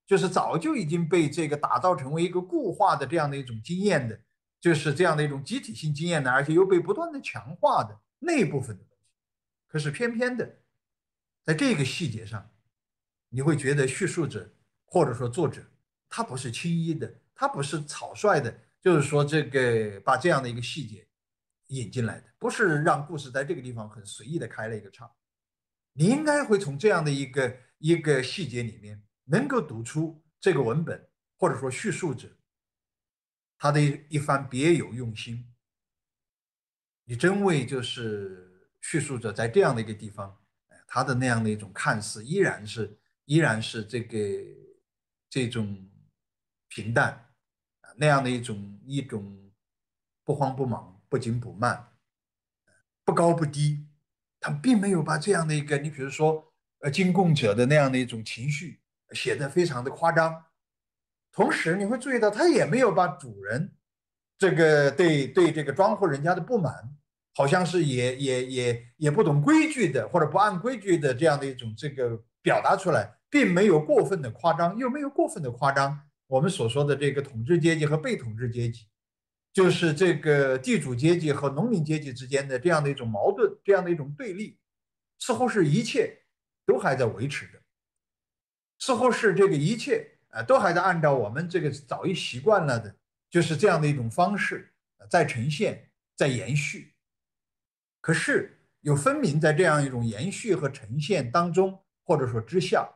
就是早就已经被这个打造成为一个固化的这样的一种经验的，就是这样的一种集体性经验的，而且又被不断的强化的那一部分的东西。可是偏偏的，在这个细节上，你会觉得叙述者或者说作者，他不是轻易的，他不是草率的，就是说这个把这样的一个细节引进来的，不是让故事在这个地方很随意的开了一个场。你应该会从这样的一个一个细节里面，能够读出这个文本或者说叙述者他的一番别有用心。你真为就是叙述者在这样的一个地方，他的那样的一种看似依然是依然是这个这种平淡那样的一种一种不慌不忙、不紧不慢、不高不低，他并没有把这样的一个你比如说呃进贡者的那样的一种情绪写得非常的夸张，同时你会注意到他也没有把主人这个对对这个庄户人家的不满，好像是也也也也不懂规矩的或者不按规矩的这样的一种这个表达出来，并没有过分的夸张，又没有过分的夸张我们所说的这个统治阶级和被统治阶级，就是这个地主阶级和农民阶级之间的这样的一种矛盾，这样的一种对立，似乎是一切都还在维持着，似乎是这个一切啊都还在按照我们这个早已习惯了的，就是这样的一种方式在呈现，在延续。可是有分明在这样一种延续和呈现当中，或者说之下，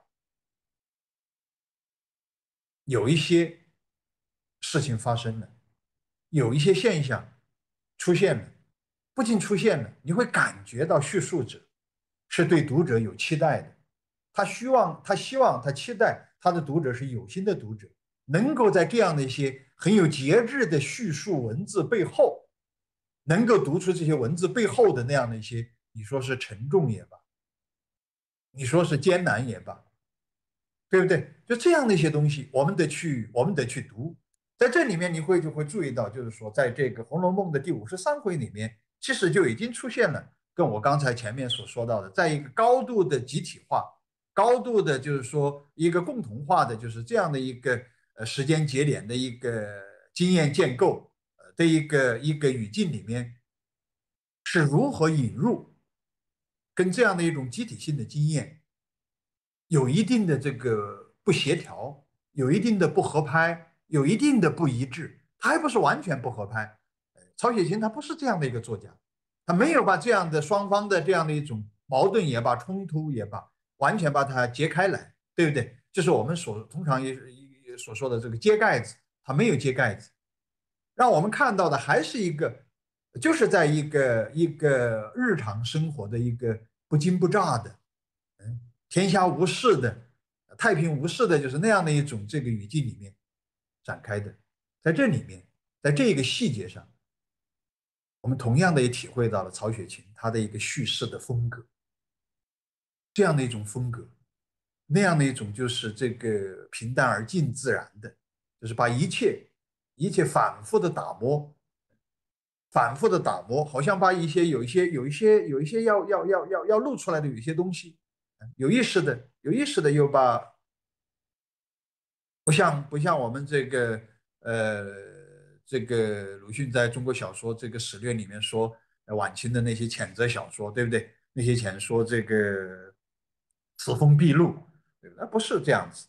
有一些事情发生了，有一些现象出现了，不仅出现了，你会感觉到叙述者是对读者有期待的，他希望他希望他期待他的读者是有心的读者，能够在这样的一些很有节制的叙述文字背后，能够读出这些文字背后的那样的一些，你说是沉重也罢，你说是艰难也罢，对不对？就这样的一些东西，我们得去，我们得去读。在这里面，你会就会注意到，就是说，在这个《红楼梦》的第五十三回里面，其实就已经出现了，跟我刚才前面所说到的，在一个高度的集体化、高度的，就是说一个共同化的，就是这样的一个呃时间节点的一个经验建构呃的一个一个语境里面，是如何引入跟这样的一种集体性的经验有一定的这个不协调，有一定的不合拍，有一定的不一致，他还不是完全不合拍。曹雪芹他不是这样的一个作家，他没有把这样的双方的这样的一种矛盾也罢，冲突也罢，完全把它揭开来，对不对？就是我们所通常也所说的这个揭盖子，他没有揭盖子，让我们看到的还是一个，就是在一个一个日常生活的一个不惊不乍的。嗯，天下无事的，太平无事的，就是那样的一种这个语境里面展开的。在这里面，在这个细节上，我们同样的也体会到了曹雪芹他的一个叙事的风格，这样的一种风格，那样的一种就是这个平淡而近自然的，就是把一切一切反复的打磨，反复的打磨，好像把一些有一些有一些有一些要要要要要露出来的有一些东西，有意识的有意识的又把不像不像我们这个呃这个鲁迅在中国小说这个史略里面说晚清的那些谴责小说，对不对？那些谴说这个此风毕露，对不对？不是这样子。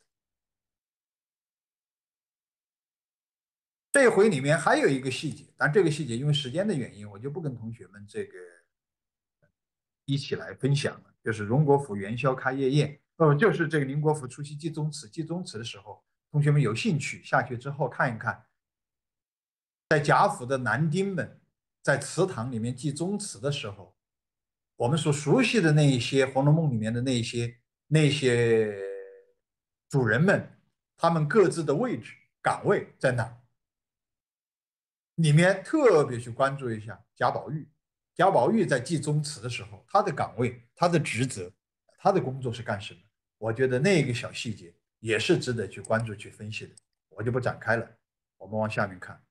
这一回里面还有一个细节，但这个细节因为时间的原因，我就不跟同学们这个一起来分享了。就是荣国府元宵开夜宴，呃，就是这个宁国府出席祭宗祠。祭宗祠的时候，同学们有兴趣下去之后看一看，在贾府的男丁们在祠堂里面祭宗祠的时候，我们所熟悉的那一些《红楼梦》里面的那些那些主人们，他们各自的位置岗位在哪？里面特别去关注一下贾宝玉。贾宝玉在祭宗祠的时候，他的岗位、他的职责、他的工作是干什么？我觉得那个小细节也是值得去关注、去分析的。我就不展开了，我们往下面看。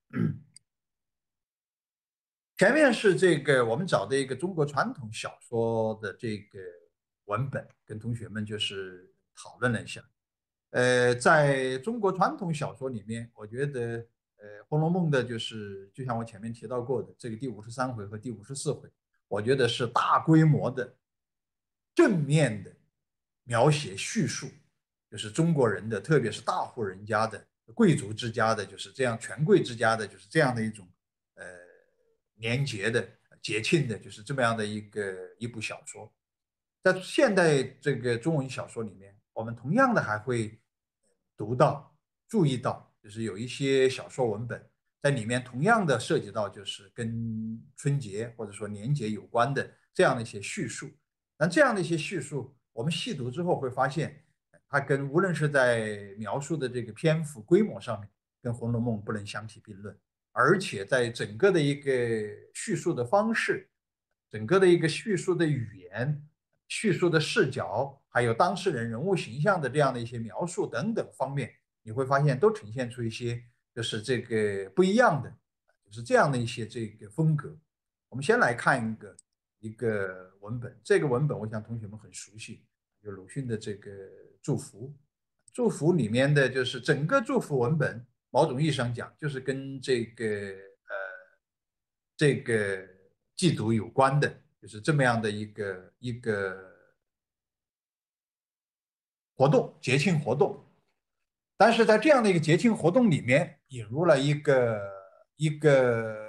前面是这个我们找的一个中国传统小说的这个文本，跟同学们就是讨论了一下。 呃，在中国传统小说里面，我觉得，呃，《红楼梦》的就是就像我前面提到过的这个第五十三回和第五十四回，我觉得是大规模的正面的描写叙述，就是中国人的，特别是大户人家的、贵族之家的，就是这样权贵之家的，就是这样的一种呃年节的节庆的，就是这么样的一个一部小说。在现代这个中文小说里面，我们同样的还会读到、注意到，就是有一些小说文本在里面同样的涉及到，就是跟春节或者说年节有关的这样的一些叙述。那这样的一些叙述，我们细读之后会发现，它跟无论是在描述的这个篇幅规模上面，跟《红楼梦》不能相提并论，而且在整个的一个叙述的方式、整个的一个叙述的语言、叙述的视角，还有当事人人物形象的这样的一些描述等等方面，你会发现都呈现出一些就是这个不一样的，就是这样的一些这个风格。我们先来看一个一个文本，这个文本我想同学们很熟悉，就鲁迅的这个祝福。祝福里面的就是整个祝福文本，某种意义上讲，就是跟这个呃这个祭祖有关的，就是这么样的一个一个活动，节庆活动。但是在这样的一个节庆活动里面，引入了一个一个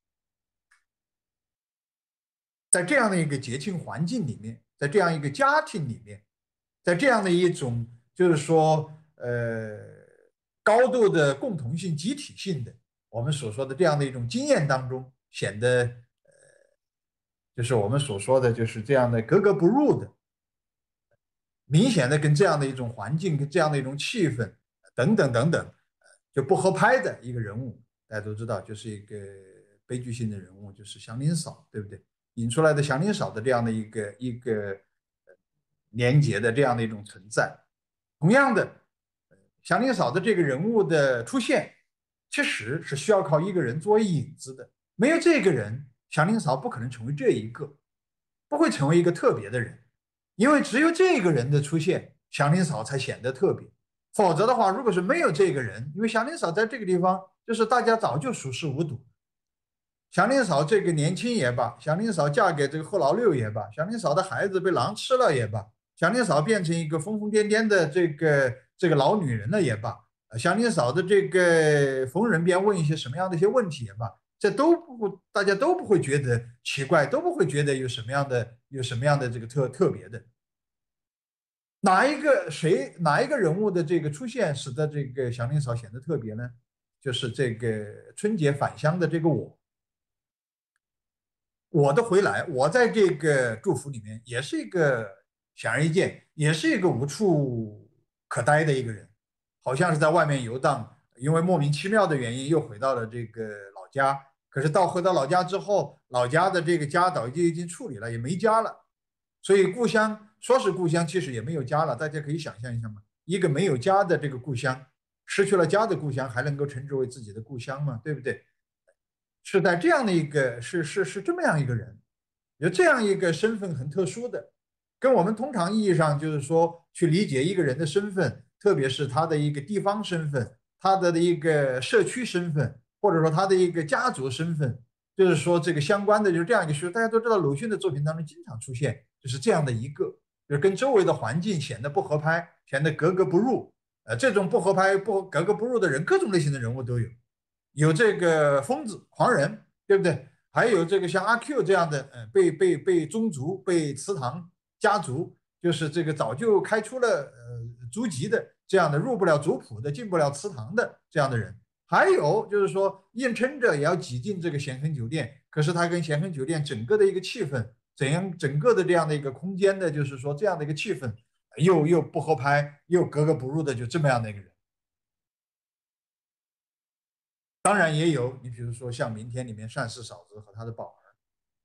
在这样的一个节庆环境里面，在这样一个家庭里面，在这样的一种就是说呃高度的共同性、集体性的我们所说的这样的一种经验当中，显得呃就是我们所说的就是这样的格格不入的，明显的跟这样的一种环境、跟这样的一种气氛等等等等就不合拍的一个人物，大家都知道，就是一个悲剧性的人物，就是祥林嫂，对不对？引出来的祥林嫂的这样的一个一个年节的这样的一种存在。同样的，祥林嫂的这个人物的出现，其实是需要靠一个人作为引子的。没有这个人，祥林嫂不可能成为这一个，不会成为一个特别的人，因为只有这个人的出现，祥林嫂才显得特别。否则的话，如果是没有这个人，因为祥林嫂在这个地方，就是大家早就熟视无睹。祥林嫂这个年轻也罢，祥林嫂嫁给这个贺老六也罢，祥林嫂的孩子被狼吃了也罢，祥林嫂变成一个疯疯癫癫的这个这个老女人了也罢，祥林嫂的这个逢人便问一些什么样的一些问题也罢，这都不大家都不会觉得奇怪，都不会觉得有什么样的有什么样的这个特特别的。哪一个谁哪一个人物的这个出现，使得这个祥林嫂显得特别呢？就是这个春节返乡的这个我，我的回来，我在这个祝福里面也是一个显而易见，也是一个无处可待的一个人，好像是在外面游荡，因为莫名其妙的原因又回到了这个老家。可是到回到老家之后，老家的这个家早就已经处理了，也没家了。所以故乡说是故乡，其实也没有家了。大家可以想象一下嘛，一个没有家的这个故乡，失去了家的故乡，还能够称之为自己的故乡吗？对不对？是在这样的一个是是是这么样一个人，有这样一个身份很特殊的，跟我们通常意义上就是说去理解一个人的身份，特别是他的一个地方身份，他的一个社区身份，或者说他的一个家族身份，就是说这个相关的就是这样一个学，大家都知道鲁迅的作品当中经常出现就是这样的一个，就是跟周围的环境显得不合拍，显得格格不入。呃，这种不合拍、不格格不入的人，各种类型的人物都有。有这个疯子、狂人，对不对？还有这个像阿 Q 这样的，呃，被被被宗族、被祠堂家族，就是这个早就开出了呃族籍的这样的，入不了族谱的、进不了祠堂的这样的人。还有就是说，硬撑着也要挤进这个咸亨酒店，可是他跟咸亨酒店整个的一个气氛，怎样整个的这样的一个空间的，就是说这样的一个气氛，又又不合拍，又格格不入的，就这么样的一个人。当然也有，你比如说像《明天》里面单氏嫂子和他的宝儿，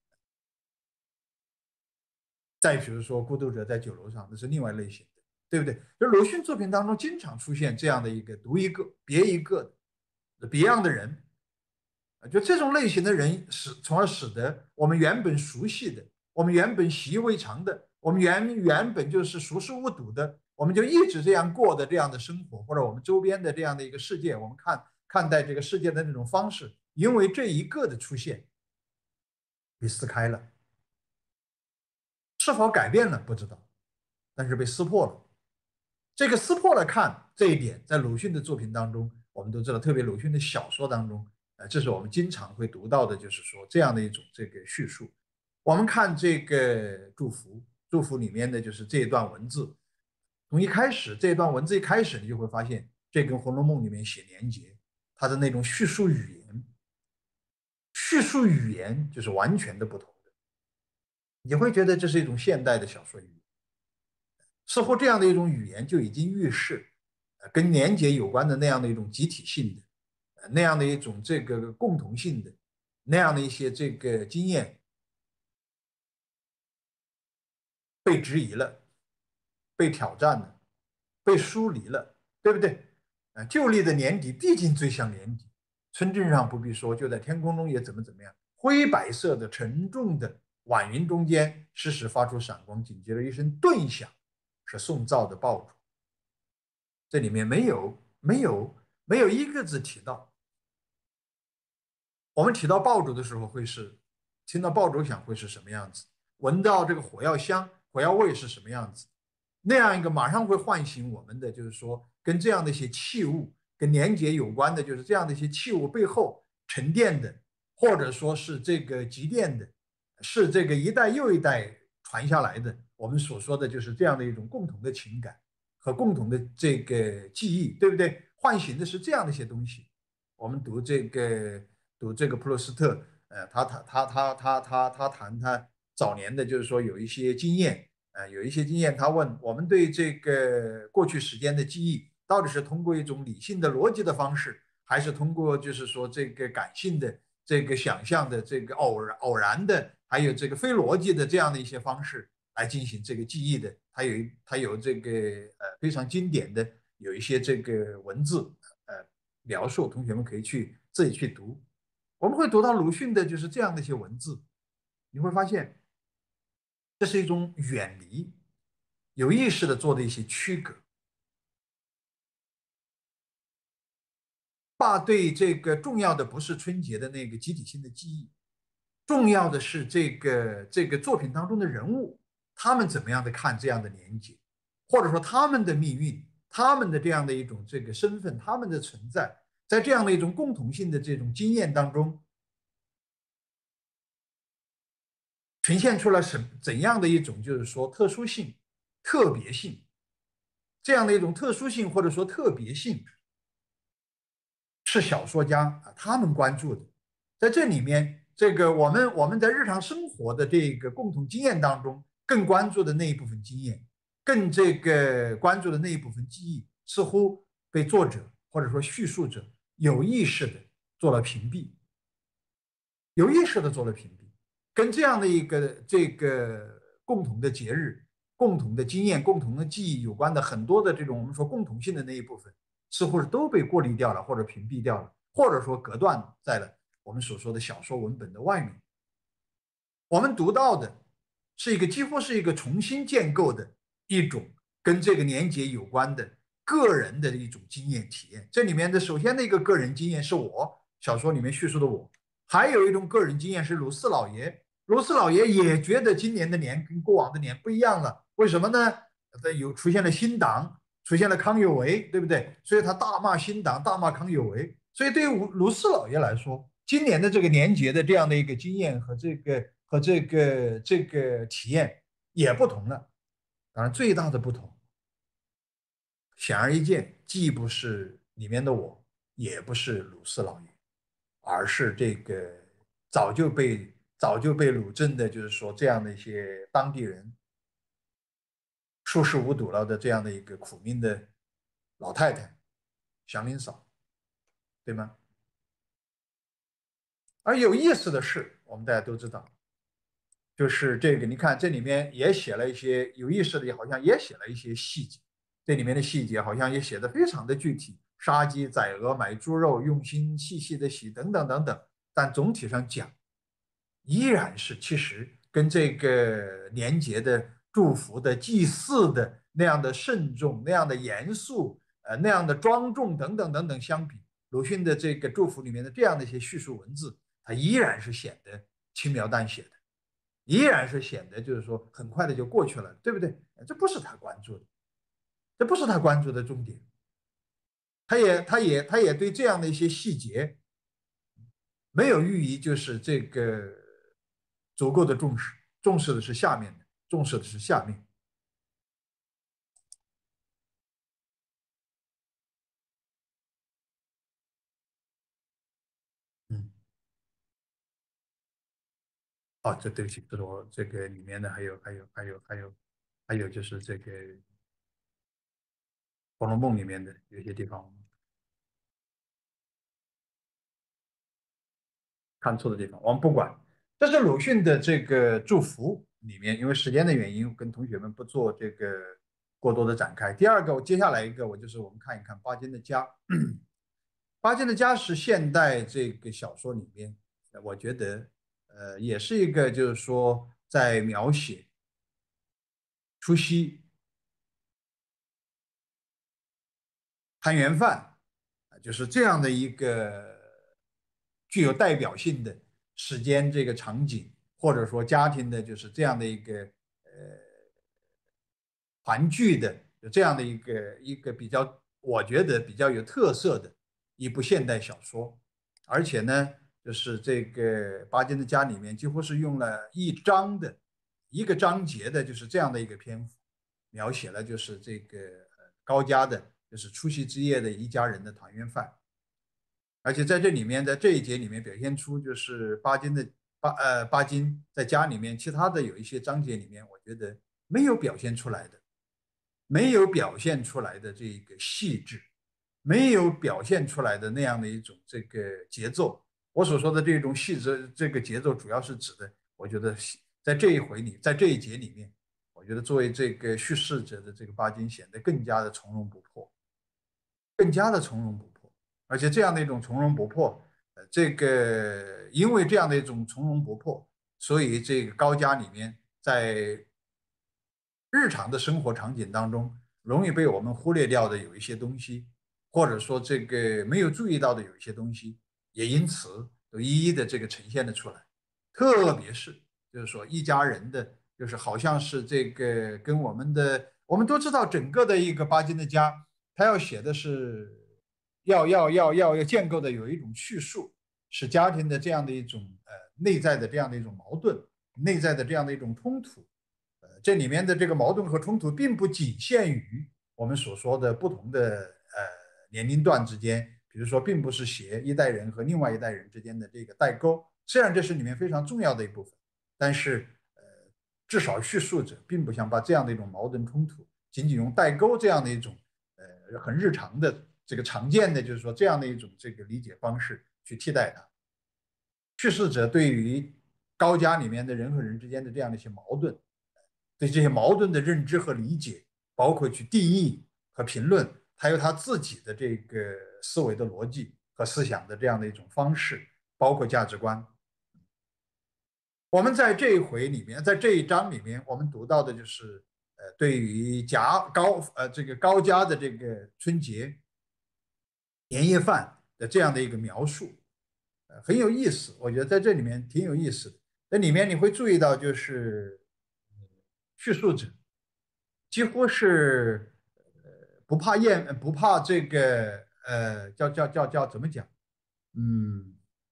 再比如说《孤独者在酒楼上》，那是另外类型的，对不对？就鲁迅作品当中经常出现这样的一个独一个、别一个的别样的人，就这种类型的人使，从而使得我们原本熟悉的、我们原本习以为常的、我们原原本就是熟视无睹的我们就一直这样过的这样的生活，或者我们周边的这样的一个世界，我们看看待这个世界的那种方式，因为这一个的出现被撕开了，是否改变了不知道，但是被撕破了。这个撕破了看这一点，在鲁迅的作品当中，我们都知道，特别鲁迅的小说当中，呃，这是我们经常会读到的，就是说这样的一种这个叙述。我们看这个祝福，祝福里面的就是这一段文字，从一开始这一段文字一开始，你就会发现，这跟《红楼梦》里面写年节，它的那种叙述语言，叙述语言就是完全的不同的。你会觉得这是一种现代的小说语言。似乎这样的一种语言就已经预示，呃，跟年节有关的那样的一种集体性的，呃，那样的一种这个共同性的，那样的一些这个经验被质疑了，被挑战了，被疏离了，对不对？啊，旧历的年底毕竟最像年底，村镇上不必说，就在天空中也怎么怎么样，灰白色的沉重的晚云中间，时时发出闪光，紧接着一声顿响，是宋造的爆竹。这里面没有没有没有一个字提到。我们提到爆竹的时候，会是听到爆竹响会是什么样子，闻到这个火药香、火药味是什么样子，那样一个马上会唤醒我们的，就是说跟这样的一些器物、跟年节有关的，就是这样的一些器物背后沉淀的，或者说是这个积淀的，是这个一代又一代传下来的。我们所说的就是这样的一种共同的情感和共同的这个记忆，对不对？唤醒的是这样的一些东西。我们读这个读这个普鲁斯特，呃，他谈他他他他他谈他早年的，就是说有一些经验，呃，有一些经验。他问我们对这个过去时间的记忆，到底是通过一种理性的逻辑的方式，还是通过就是说这个感性的、这个想象的、这个偶然偶然的，还有这个非逻辑的这样的一些方式来进行这个记忆的？它有它有这个呃非常经典的有一些这个文字呃描述，同学们可以去自己去读。我们会读到鲁迅的就是这样的一些文字，你会发现这是一种远离，有意识的做的一些区隔，把对这个重要的不是春节的那个集体性的记忆，重要的是这个这个作品当中的人物，他们怎么样的看这样的年节，或者说他们的命运，他们的这样的一种这个身份，他们的存在，在这样的一种共同性的这种经验当中，呈现出了什怎样的一种就是说特殊性、特别性，这样的一种特殊性或者说特别性，是小说家啊他们关注的。在这里面，这个我们我们在日常生活的这个共同经验当中，更关注的那一部分经验，更这个关注的那一部分记忆，似乎被作者或者说叙述者有意识的做了屏蔽，有意识的做了屏蔽。跟这样的一个这个共同的节日、共同的经验、共同的记忆有关的很多的这种我们说共同性的那一部分，似乎是都被过滤掉了，或者屏蔽掉了，或者说隔断在了我们所说的小说文本的外面。我们读到的是一个几乎是一个重新建构的一种跟这个年节有关的个人的一种经验体验。这里面的首先的一个个人经验是我小说里面叙述的我，还有一种个人经验是鲁四老爷。鲁四老爷也觉得今年的年跟过往的年不一样了，为什么呢？有出现了新党，出现了康有为，对不对？所以他大骂新党，大骂康有为。所以对于卢四老爷来说，今年的这个年节的这样的一个经验和这个和这个这个体验也不同了。当然，最大的不同显而易见，既不是里面的我，也不是鲁四老爷，而是这个早就被早就被鲁镇的，就是说这样的一些当地人熟视无睹了的这样的一个苦命的老太太祥林嫂，对吗？而有意思的是，我们大家都知道，就是这个，你看这里面也写了一些有意思的，好像也写了一些细节。这里面的细节好像也写的非常的具体，杀鸡宰鹅买猪肉，用心细细的洗，等等等等。但总体上讲，依然是其实跟这个年节的祝福的祭祀的那样的慎重、那样的严肃、呃那样的庄重等等等等相比，鲁迅的这个祝福里面的这样的一些叙述文字，它依然是显得轻描淡写的，依然是显得就是说很快的就过去了，对不对？这不是他关注的，这不是他关注的重点。他也他也他也对这样的一些细节没有予以就是这个足够的重视，重视的是下面的，重视的是下面。嗯，哦，这对不起，这是我这个里面的还有还有还有还有还有就是这个《红楼梦》里面的有些地方看错的地方，我们不管。这是鲁迅的这个祝福里面，因为时间的原因，跟同学们不做这个过多的展开。第二个，我接下来一个，我就是我们看一看巴金的家。巴金的家是现代这个小说里面，我觉得呃也是一个就是说在描写除夕团圆饭啊，就是这样的一个具有代表性的时间这个场景，或者说家庭的就是这样的一个呃团聚的这样的一个一个比较，我觉得比较有特色的一部现代小说。而且呢，就是这个巴金的家里面几乎是用了一章的一个章节的，就是这样的一个篇幅，描写了就是这个高家的，就是除夕之夜的一家人的团圆饭。而且在这里面，在这一节里面表现出就是巴金的巴呃巴金在家里面，其他的有一些章节里面，我觉得没有表现出来的，没有表现出来的这个细致，没有表现出来的那样的一种这个节奏。我所说的这种细致这个节奏，主要是指的，我觉得在这一回里，在这一节里面，我觉得作为这个叙事者的这个巴金显得更加的从容不迫，更加的从容不迫。而且这样的一种从容不迫，呃，这个因为这样的一种从容不迫，所以这个高家里面在日常的生活场景当中，容易被我们忽略掉的有一些东西，或者说这个没有注意到的有一些东西，也因此都一一的这个呈现了出来。特别是就是说一家人的，就是好像是这个跟我们的，我们都知道整个的一个巴金的家，他要写的是要要要要要建构的有一种叙述，是家庭的这样的一种呃内在的这样的一种矛盾，内在的这样的一种冲突。呃，这里面的这个矛盾和冲突，并不仅限于我们所说的不同的呃年龄段之间，比如说，并不是写一代人和另外一代人之间的这个代沟，虽然这是里面非常重要的一部分，但是呃，至少叙述者并不想把这样的一种矛盾冲突，仅仅用代沟这样的一种呃很日常的这个常见的，就是说这样的一种这个理解方式去替代它。叙事者对于高家里面的人和人之间的这样的一些矛盾，对这些矛盾的认知和理解，包括去定义和评论，他有他自己的这个思维的逻辑和思想的这样的一种方式，包括价值观。我们在这一回里面，在这一章里面，我们读到的就是呃，对于贾高呃这个高家的这个春节年夜饭的这样的一个描述，呃，很有意思。我觉得在这里面挺有意思的。在里面你会注意到，就是叙述者几乎是呃不怕厌，不怕这个呃叫叫叫叫怎么讲？嗯，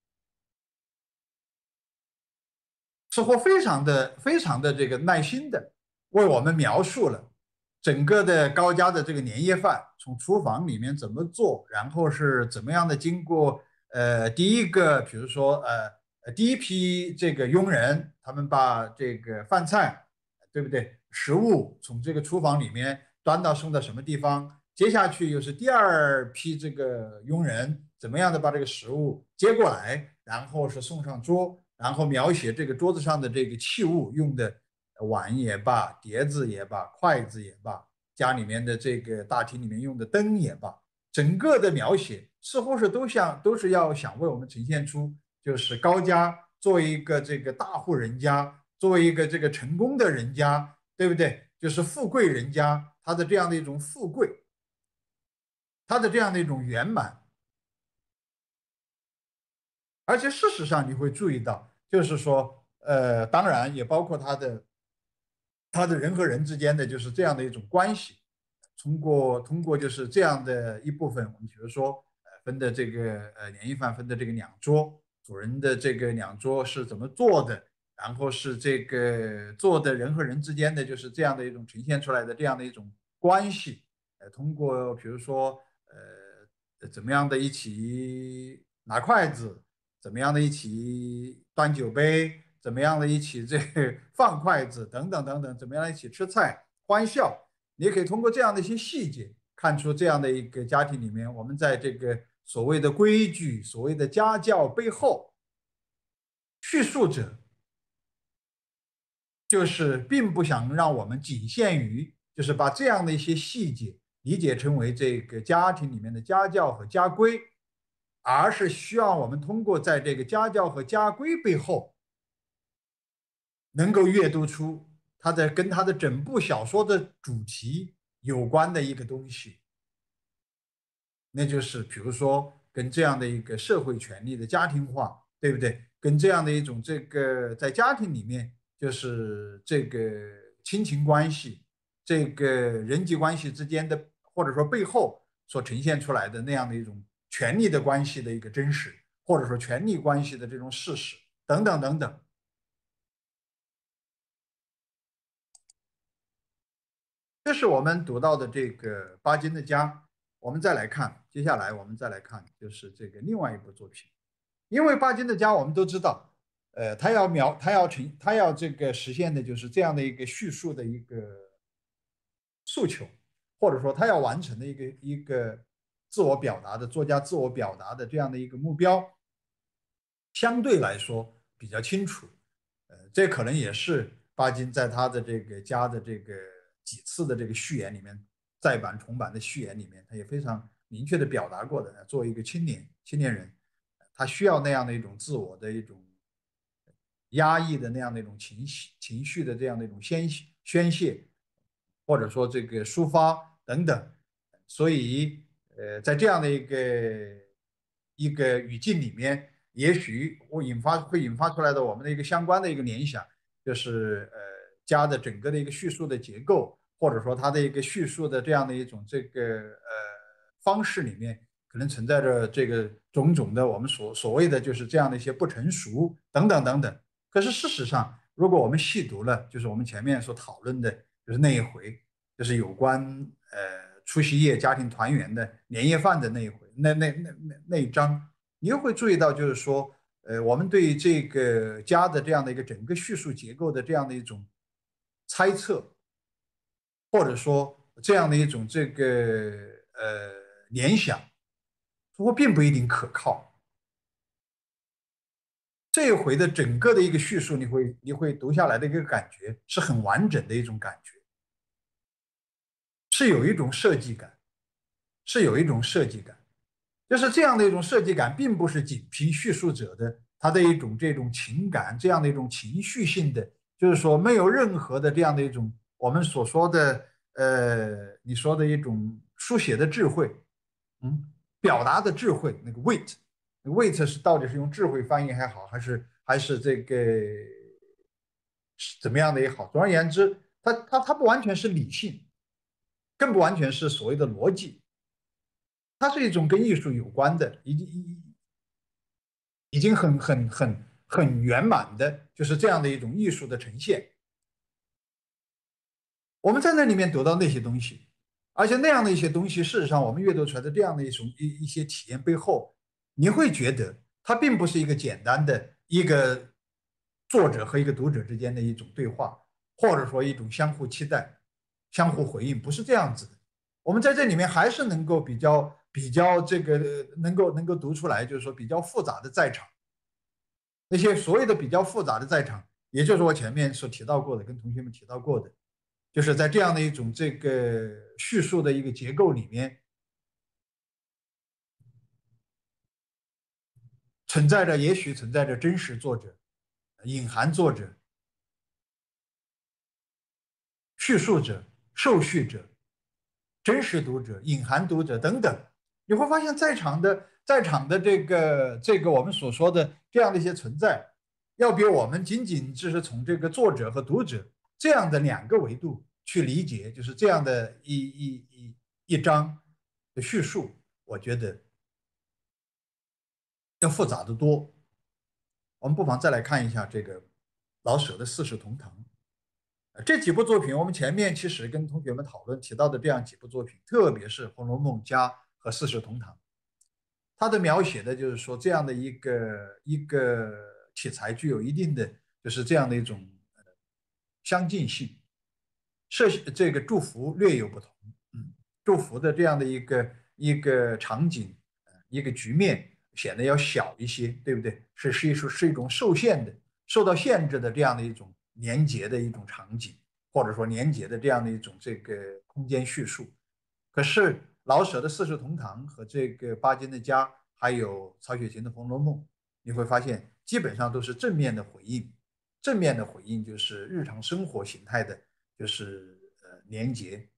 似乎非常的非常的这个耐心的为我们描述了整个的高家的这个年夜饭从厨房里面怎么做，然后是怎么样的经过呃第一个比如说呃呃第一批这个佣人，他们把这个饭菜对不对食物从这个厨房里面端到送到什么地方，接下去又是第二批这个佣人怎么样的把这个食物接过来，然后是送上桌。然后描写这个桌子上的这个器物用的碗也罢，碟子也罢，筷子也罢，家里面的这个大厅里面用的灯也罢，整个的描写似乎是都像都是要想为我们呈现出，就是高家作为一个这个大户人家，作为一个这个成功的人家，对不对？ 就是富贵人家他的这样的一种富贵，他的这样的一种圆满。而且事实上你会注意到，就是说，呃，当然也包括他的他的人和人之间的就是这样的一种关系。通过通过就是这样的一部分，我们比如说，呃，分的这个呃年夜饭分的这个两桌，主人的这个两桌是怎么做的，然后是这个做的人和人之间的就是这样的一种呈现出来的这样的一种关系。呃，通过比如说，呃，怎么样的一起拿筷子，怎么样的一起端酒杯，怎么样的一起这个放筷子等等等等，怎么样一起吃菜欢笑，你也可以通过这样的一些细节看出这样的一个家庭里面，我们在这个所谓的规矩、所谓的家教背后，叙述者就是并不想让我们仅限于就是把这样的一些细节理解成为这个家庭里面的家教和家规，而是需要我们通过在这个家教和家规背后，能够阅读出他的跟他的整部小说的主题有关的一个东西，那就是比如说跟这样的一个社会权利的家庭化，对不对？跟这样的一种这个在家庭里面就是这个亲情关系、这个人际关系之间的，或者说背后所呈现出来的那样的一种权力的关系的一个真实，或者说权力关系的这种事实等等等等。这是我们读到的这个巴金的家。我们再来看，接下来我们再来看，就是这个另外一部作品。因为巴金的家，我们都知道，呃，他要描，他要成，他要这个实现的就是这样的一个叙述的一个诉求，或者说他要完成的一个一个自我表达的作家自我表达的这样的一个目标，相对来说比较清楚。呃，这可能也是巴金在他的这个家的这个几次的这个序言里面，再版重版的序言里面，他也非常明确的表达过的。作为一个青年青年人，他需要那样的一种自我的一种压抑的那样的一种情绪情绪的这样的一种宣宣泄，或者说这个抒发等等。所以，呃，在这样的一个一个语境里面，也许会引发会引发出来的我们的一个相关的一个联想，就是呃家的整个的一个叙述的结构，或者说它的一个叙述的这样的一种这个呃方式里面，可能存在着这个种种的我们所所谓的就是这样的一些不成熟等等等等。可是事实上，如果我们细读了，就是我们前面所讨论的，就是那一回，就是有关呃除夕夜家庭团圆的年夜饭的那一回，那那那那那一章，你又会注意到，就是说，呃，我们对这个家的这样的一个整个叙述结构的这样的一种猜测，或者说这样的一种这个呃联想，不过并不一定可靠。这一回的整个的一个叙述，你会你会读下来的一个感觉是很完整的一种感觉，是有一种设计感，是有一种设计感。就是这样的一种设计感，并不是仅凭叙述者的他的一种这种情感，这样的一种情绪性的，就是说没有任何的这样的一种我们所说的呃，你说的一种书写的智慧，嗯，表达的智慧，那个 wit，wit 是到底是用智慧翻译还好，还是还是这个怎么样的也好，总而言之，它它它不完全是理性，更不完全是所谓的逻辑，它是一种跟艺术有关的，已经已已经很很很很圆满的，就是这样的一种艺术的呈现。我们在那里面得到那些东西，而且那样的一些东西，事实上我们阅读出来的这样的一种一一些体验背后，你会觉得它并不是一个简单的一个作者和一个读者之间的一种对话，或者说一种相互期待、相互回应，不是这样子的。我们在这里面还是能够比较比较这个能够能够读出来，就是说比较复杂的在场。那些所谓的比较复杂的在场，也就是我前面所提到过的，跟同学们提到过的，就是在这样的一种这个叙述的一个结构里面，存在着也许存在着真实作者、隐含作者、 叙述者、受叙者、真实读者、隐含读者等等，你会发现在场的在场的这个这个我们所说的这样的一些存在，要比我们仅仅只是从这个作者和读者这样的两个维度去理解，就是这样的一一一一章的叙述，我觉得要复杂的多。我们不妨再来看一下这个老舍的《四世同堂》。这几部作品，我们前面其实跟同学们讨论提到的这样几部作品，特别是《红楼梦》家和《四世同堂》，它的描写的就是说这样的一个一个题材具有一定的就是这样的一种相近性，设这个祝福略有不同，嗯，祝福的这样的一个一个场景，一个局面显得要小一些，对不对？是是一种是一种受限的、受到限制的这样的一种年节的一种场景，或者说年节的这样的一种这个空间叙述。可是老舍的《四世同堂》和这个巴金的家，还有曹雪芹的《红楼梦》，你会发现基本上都是正面的回应。正面的回应就是日常生活形态的，就是呃年节。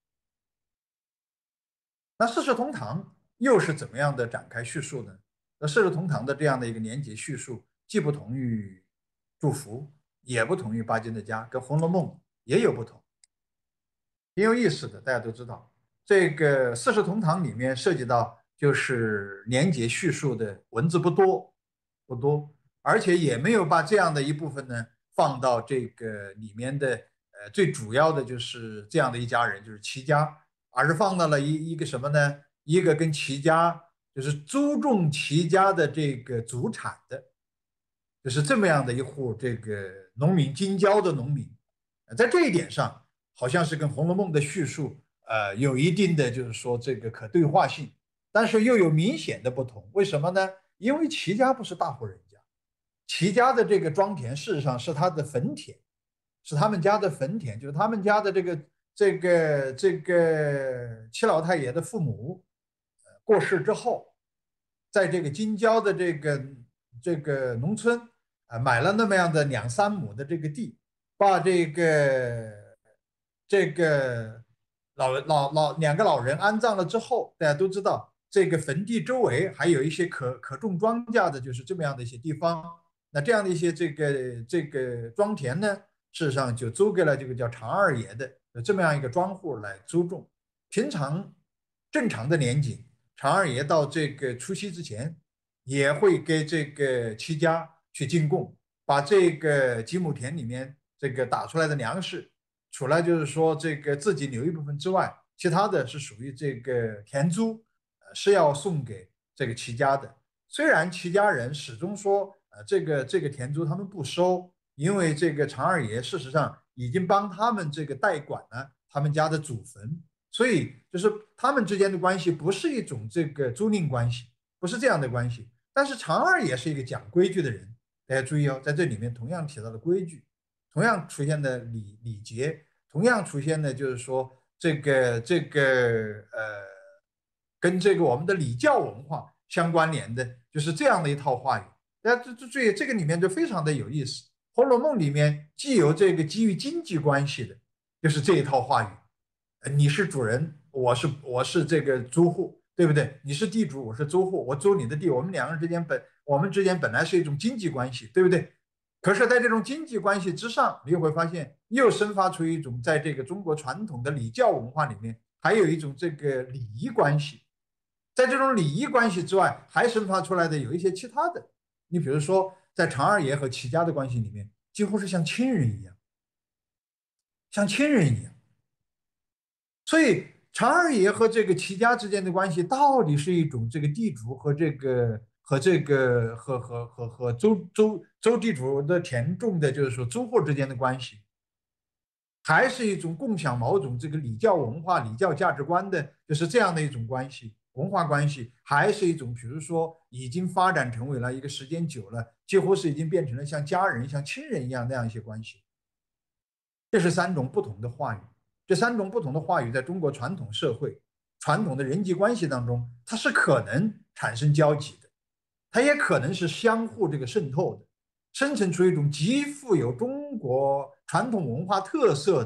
那《四世同堂》又是怎么样的展开叙述呢？那《四世同堂》的这样的一个年节叙述，既不同于祝福，也不同于巴金的家，跟《红楼梦》也有不同。挺有意思的，大家都知道，这个《四世同堂》里面涉及到就是年节叙述的文字不多，不多，而且也没有把这样的一部分呢放到这个里面的呃最主要的就是这样的一家人，就是齐家，而是放到了一一个什么呢？一个跟齐家就是租种齐家的这个祖产的，就是这么样的一户这个农民京郊的农民，在这一点上。好像是跟《红楼梦》的叙述，呃，有一定的就是说这个可对话性，但是又有明显的不同。为什么呢？因为齐家不是大户人家，齐家的这个庄田事实上是他的坟田，是他们家的坟田，就是他们家的这个这个这个齐老太爷的父母过世之后，在这个京郊的这个这个农村啊，买了那么样的两三亩的这个地，把这个。这个老老老两个老人安葬了之后，大家都知道，这个坟地周围还有一些可可种庄稼的，就是这么样的一些地方。那这样的一些这个这个庄田呢，事实上就租给了这个叫常二爷的这么样一个庄户来租种。平常正常的年景，常二爷到这个除夕之前，也会给这个戚家去进贡，把这个几亩田里面这个打出来的粮食。除了就是说这个自己留一部分之外，其他的是属于这个田租，呃，是要送给这个齐家的。虽然齐家人始终说，呃，这个这个田租他们不收，因为这个常二爷事实上已经帮他们这个代管了他们家的祖坟，所以就是他们之间的关系不是一种这个租赁关系，不是这样的关系。但是常二爷是一个讲规矩的人，大家注意哦，在这里面同样提到了规矩。同样出现的礼礼节，同样出现的就是说这个这个呃，跟这个我们的礼教文化相关联的，就是这样的一套话语。大家注注意，这个里面就非常的有意思。《红楼梦》里面既有这个基于经济关系的，就是这一套话语，呃你是主人，我是我是这个租户，对不对？你是地主，我是租户，我租你的地，我们两个人之间本我们之间本来是一种经济关系，对不对？可是，在这种经济关系之上，你会发现又生发出一种在这个中国传统的礼教文化里面，还有一种这个礼仪关系。在这种礼仪关系之外，还生发出来的有一些其他的。你比如说，在常二爷和齐家的关系里面，几乎是像亲人一样，像亲人一样。所以，常二爷和这个齐家之间的关系，到底是一种这个地主和这个和这个和和和和周周周地主的田种的，就是说租户之间的关系，还是一种共享某种这个礼教文化、礼教价值观的，就是这样的一种关系，文化关系，还是一种比如说已经发展成为了一个时间久了，几乎是已经变成了像家人、像亲人一样那样一些关系。这是三种不同的话语。这三种不同的话语，在中国传统社会、传统的人际关系当中，它是可能产生交集的，它也可能是相互这个渗透的，生成出一种极富有中国传统文化特色的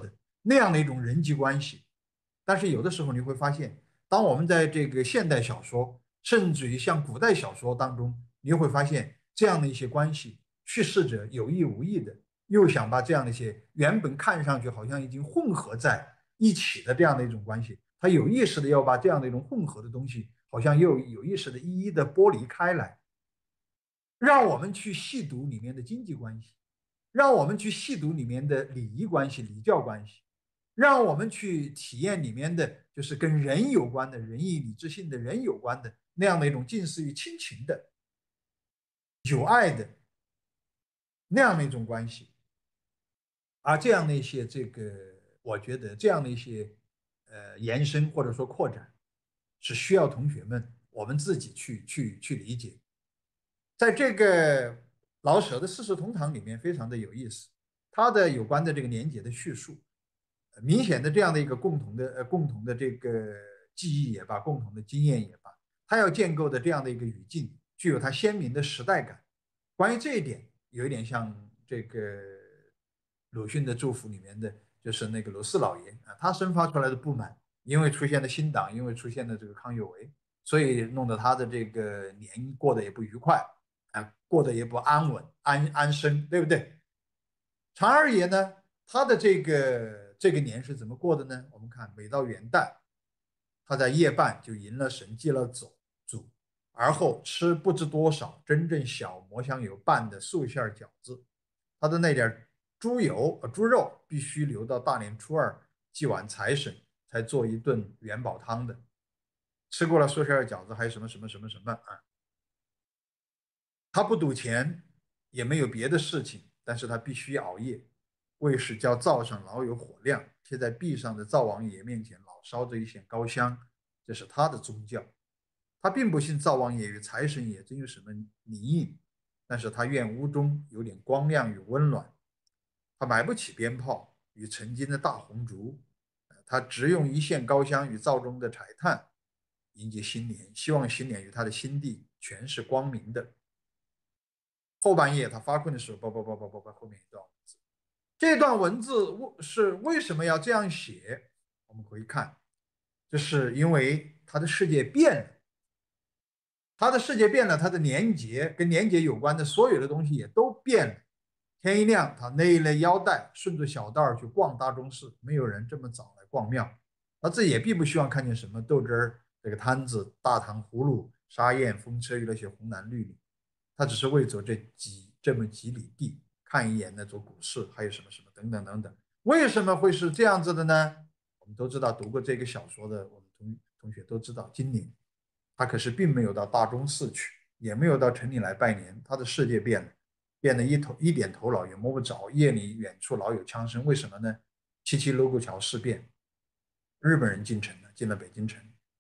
那样的一种人际关系。但是有的时候你会发现，当我们在这个现代小说，甚至于像古代小说当中，你会发现这样的一些关系，叙事者有意无意的又想把这样的一些原本看上去好像已经混合在一起的这样的一种关系，他有意识的要把这样的一种混合的东西，好像又有意识的一一的剥离开来，让我们去细读里面的经济关系，让我们去细读里面的礼仪关系、礼教关系，让我们去体验里面的就是跟人有关的仁义礼智信的人有关的那样的一种近似于亲情的、有爱的那样的一种关系。而这样的一些这个，我觉得这样的一些呃延伸或者说扩展，是需要同学们我们自己去去去理解。在这个老舍的《四世同堂》里面非常的有意思，他的有关的这个年节的叙述，明显的这样的一个共同的呃共同的这个记忆也罢，共同的经验也罢，他要建构的这样的一个语境，具有它鲜明的时代感。关于这一点，有一点像这个鲁迅的祝福里面的，就是那个罗四老爷啊，他生发出来的不满，因为出现了新党，因为出现了这个康有为，所以弄得他的这个年过得也不愉快啊，过得也不安稳、安安生，对不对？常二爷呢，他的这个这个年是怎么过的呢？我们看，每到元旦，他在夜半就迎了神，祭了祖祖，而后吃不知多少真正小磨香油拌的素馅饺子。他的那点猪油、呃猪肉必须留到大年初二祭完财神，才做一顿元宝汤的。吃过了素馅饺子，还有什么什么什么什么啊？他不赌钱，也没有别的事情，但是他必须熬夜，为使叫灶上老有火亮，贴在壁上的灶王爷面前老烧着一线高香，这是他的宗教。他并不信灶王爷与财神爷真有什么灵应，但是他愿屋中有点光亮与温暖。他买不起鞭炮与成金的大红烛，他只用一线高香与灶中的柴炭迎接新年，希望新年与他的新地全是光明的。后半夜他发困的时候，叭叭叭叭叭叭，后面一段文字。这段文字是为什么要这样写？我们回看，这是因为他的世界变了，他的世界变了，他的年节跟年节有关的所有的东西也都变了。天一亮，他勒一勒腰带，顺着小道去逛大钟寺。没有人这么早来逛庙，他自己也并不希望看见什么豆汁儿这个摊子、大糖葫芦、沙燕、风车与那些红男绿女。他只是为走这几这么几里地，看一眼那座古寺，还有什么什么等等等等。为什么会是这样子的呢？我们都知道，读过这个小说的我们同同学都知道，金陵他可是并没有到大钟寺去，也没有到城里来拜年，他的世界变了，变得一头一点头脑也摸不着。夜里远处老有枪声，为什么呢？七七卢沟桥事变，日本人进城了，进了北京城。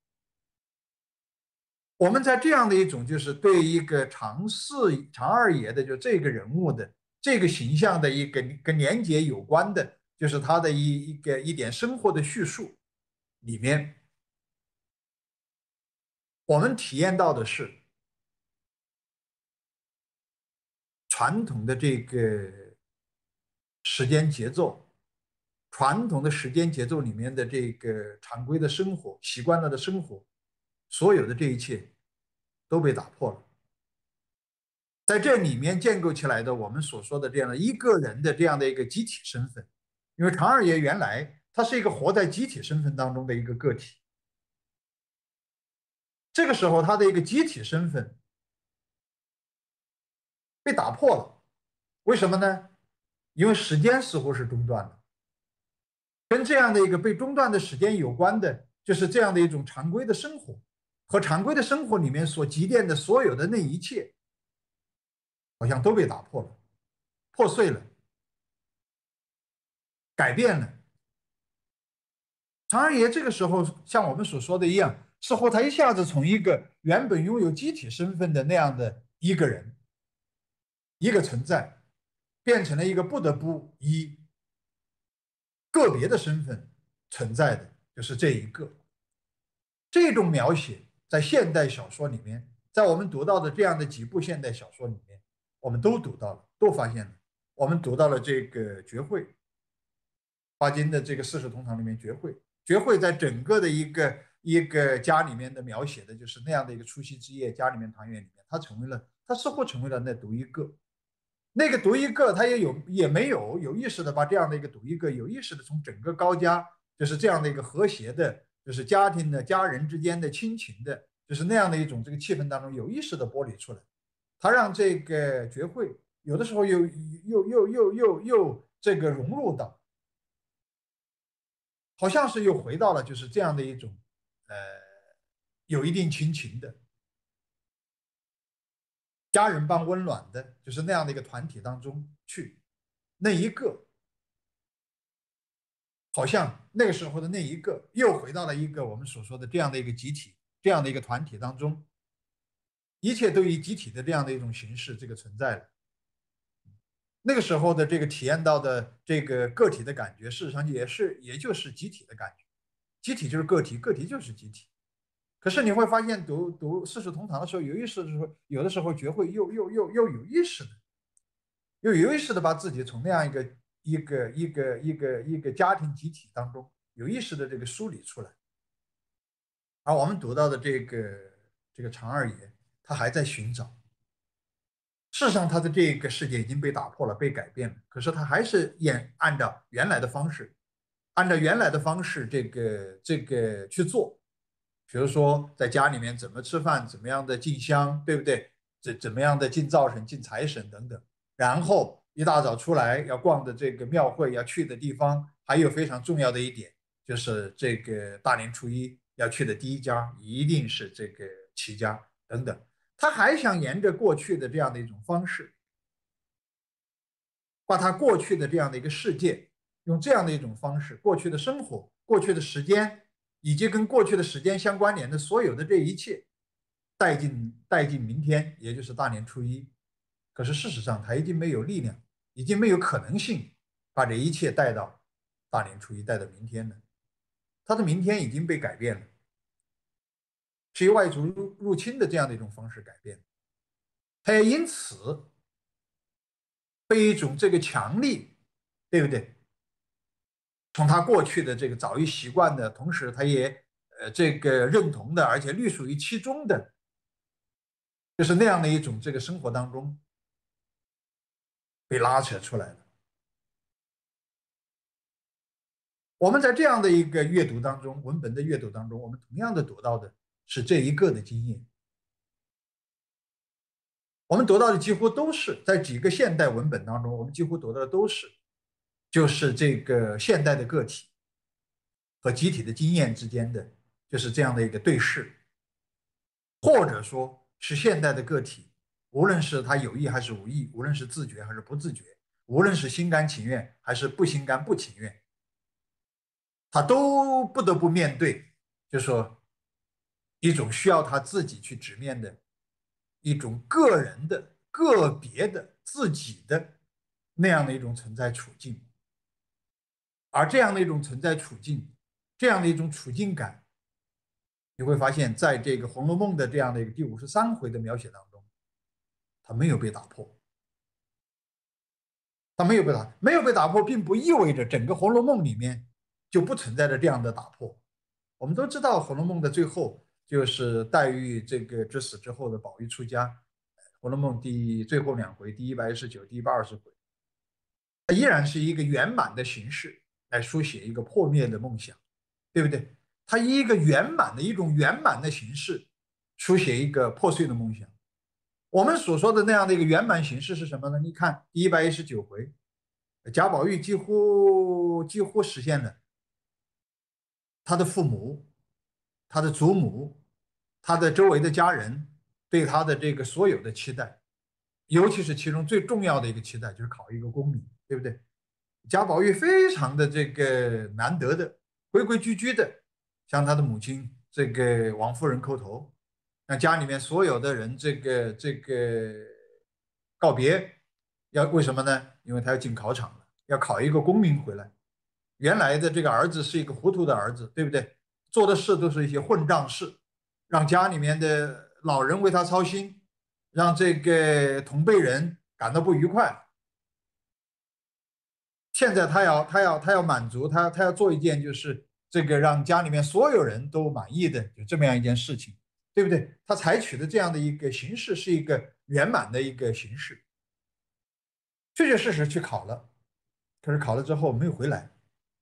我们在这样的一种就是对一个常四常二爷的就这个人物的这个形象的一个跟年节有关的，就是他的一一个一点生活的叙述里面，我们体验到的是传统的这个时间节奏，传统的时间节奏里面的这个常规的生活习惯了的生活，所有的这一切都被打破了。在这里面建构起来的我们所说的这样的一个人的这样的一个集体身份，因为常二爷原来他是一个活在集体身份当中的一个个体，这个时候他的一个集体身份被打破了，为什么呢？因为时间似乎是中断了，跟这样的一个被中断的时间有关的，就是这样的一种常规的生活和常规的生活里面所积淀的所有的那一切，好像都被打破了，破碎了，改变了。常二爷这个时候像我们所说的一样，似乎他一下子从一个原本拥有集体身份的那样的一个人、一个存在，变成了一个不得不以个别的身份存在的，就是这一个。这种描写在现代小说里面，在我们读到的这样的几部现代小说里面，我们都读到了，都发现了。我们读到了这个绝慧， 巴金的这个四世同堂里面，绝会，绝会在整个的一个一个家里面的描写的就是那样的一个除夕之夜，家里面团圆里面，他成为了，他似乎成为了那独一个。那个独一个，他也有也没有有意识的把这样的一个独一个有意识的从整个高家，就是这样的一个和谐的，就是家庭的家人之间的亲情的，就是那样的一种这个气氛当中有意识的剥离出来。他让这个绝会有的时候又又又又又又这个融入到，好像是又回到了就是这样的一种呃有一定亲情的家人般温暖的，就是那样的一个团体当中去。那一个好像那个时候的那一个又回到了一个我们所说的这样的一个集体，这样的一个团体当中，一切都以集体的这样的一种形式这个存在了。那个时候的这个体验到的这个个体的感觉，事实上也是也就是集体的感觉，集体就是个体，个体就是集体。可是你会发现读读四世同堂的时候，有意识的时候，有的时候学会又又又又有意识的，又有意识的把自己从那样一个一个一个一个一个家庭集体当中有意识的这个梳理出来。而我们读到的这个这个常二爷，他还在寻找。事实上，他的这个世界已经被打破了，被改变了，可是他还是演按照原来的方式，按照原来的方式这个这个去做。比如说在家里面怎么吃饭，怎么样的进香，对不对？怎怎么样的进灶神、进财神等等。然后一大早出来要逛的这个庙会，要去的地方，还有非常重要的一点，就是这个大年初一要去的第一家一定是这个齐家等等。他还想沿着过去的这样的一种方式，把他过去的这样的一个世界，用这样的一种方式，过去的生活、过去的时间，以及跟过去的时间相关联的所有的这一切，带进带进明天，也就是大年初一。可是事实上，他已经没有力量，已经没有可能性把这一切带到大年初一，带到明天了。他的明天已经被改变了，是以外族入入侵的这样的一种方式改变。他也因此被一种这个强力，对不对？从他过去的这个早已习惯的，同时他也呃这个认同的，而且隶属于其中的，就是那样的一种这个生活当中被拉扯出来了。我们在这样的一个阅读当中，文本的阅读当中，我们同样的读到的是这一个的经验。我们读到的几乎都是在几个现代文本当中，我们几乎读到的都是，就是这个现代的个体和集体的经验之间的，就是这样的一个对视，或者说是现代的个体，无论是他有意还是无意，无论是自觉还是不自觉，无论是心甘情愿还是不心甘不情愿，他都不得不面对，就是说一种需要他自己去直面的一种个人的、个别的、自己的那样的一种存在处境。而这样的一种存在处境，这样的一种处境感，你会发现在这个《红楼梦》的这样的一个第五十三回的描写当中，它没有被打破。它没有被打，没有被打破，并不意味着整个《红楼梦》里面就不存在着这样的打破。我们都知道，《红楼梦》的最后就是黛玉这个之死之后的宝玉出家，《红楼梦》第最后两回，第一百一十九、第一百二十回，它依然是一个圆满的形式来书写一个破灭的梦想，对不对？它以一个圆满的一种圆满的形式书写一个破碎的梦想。我们所说的那样的一个圆满形式是什么呢？你看第一百一十九回，贾宝玉几乎几乎实现了他的父母、他的祖母、他的周围的家人对他的这个所有的期待，尤其是其中最重要的一个期待就是考一个功名，对不对？贾宝玉非常的这个难得的规规矩矩的向他的母亲这个王夫人叩头，让家里面所有的人这个这个告别，要为什么呢？因为他要进考场了，要考一个功名回来。原来的这个儿子是一个糊涂的儿子，对不对？做的事都是一些混账事，让家里面的老人为他操心，让这个同辈人感到不愉快。 现在他要他要他要满足他他要做一件就是这个让家里面所有人都满意的就这么样一件事情，对不对？他采取的这样的一个形式是一个圆满的一个形式，确确实实去考了，可是考了之后没有回来，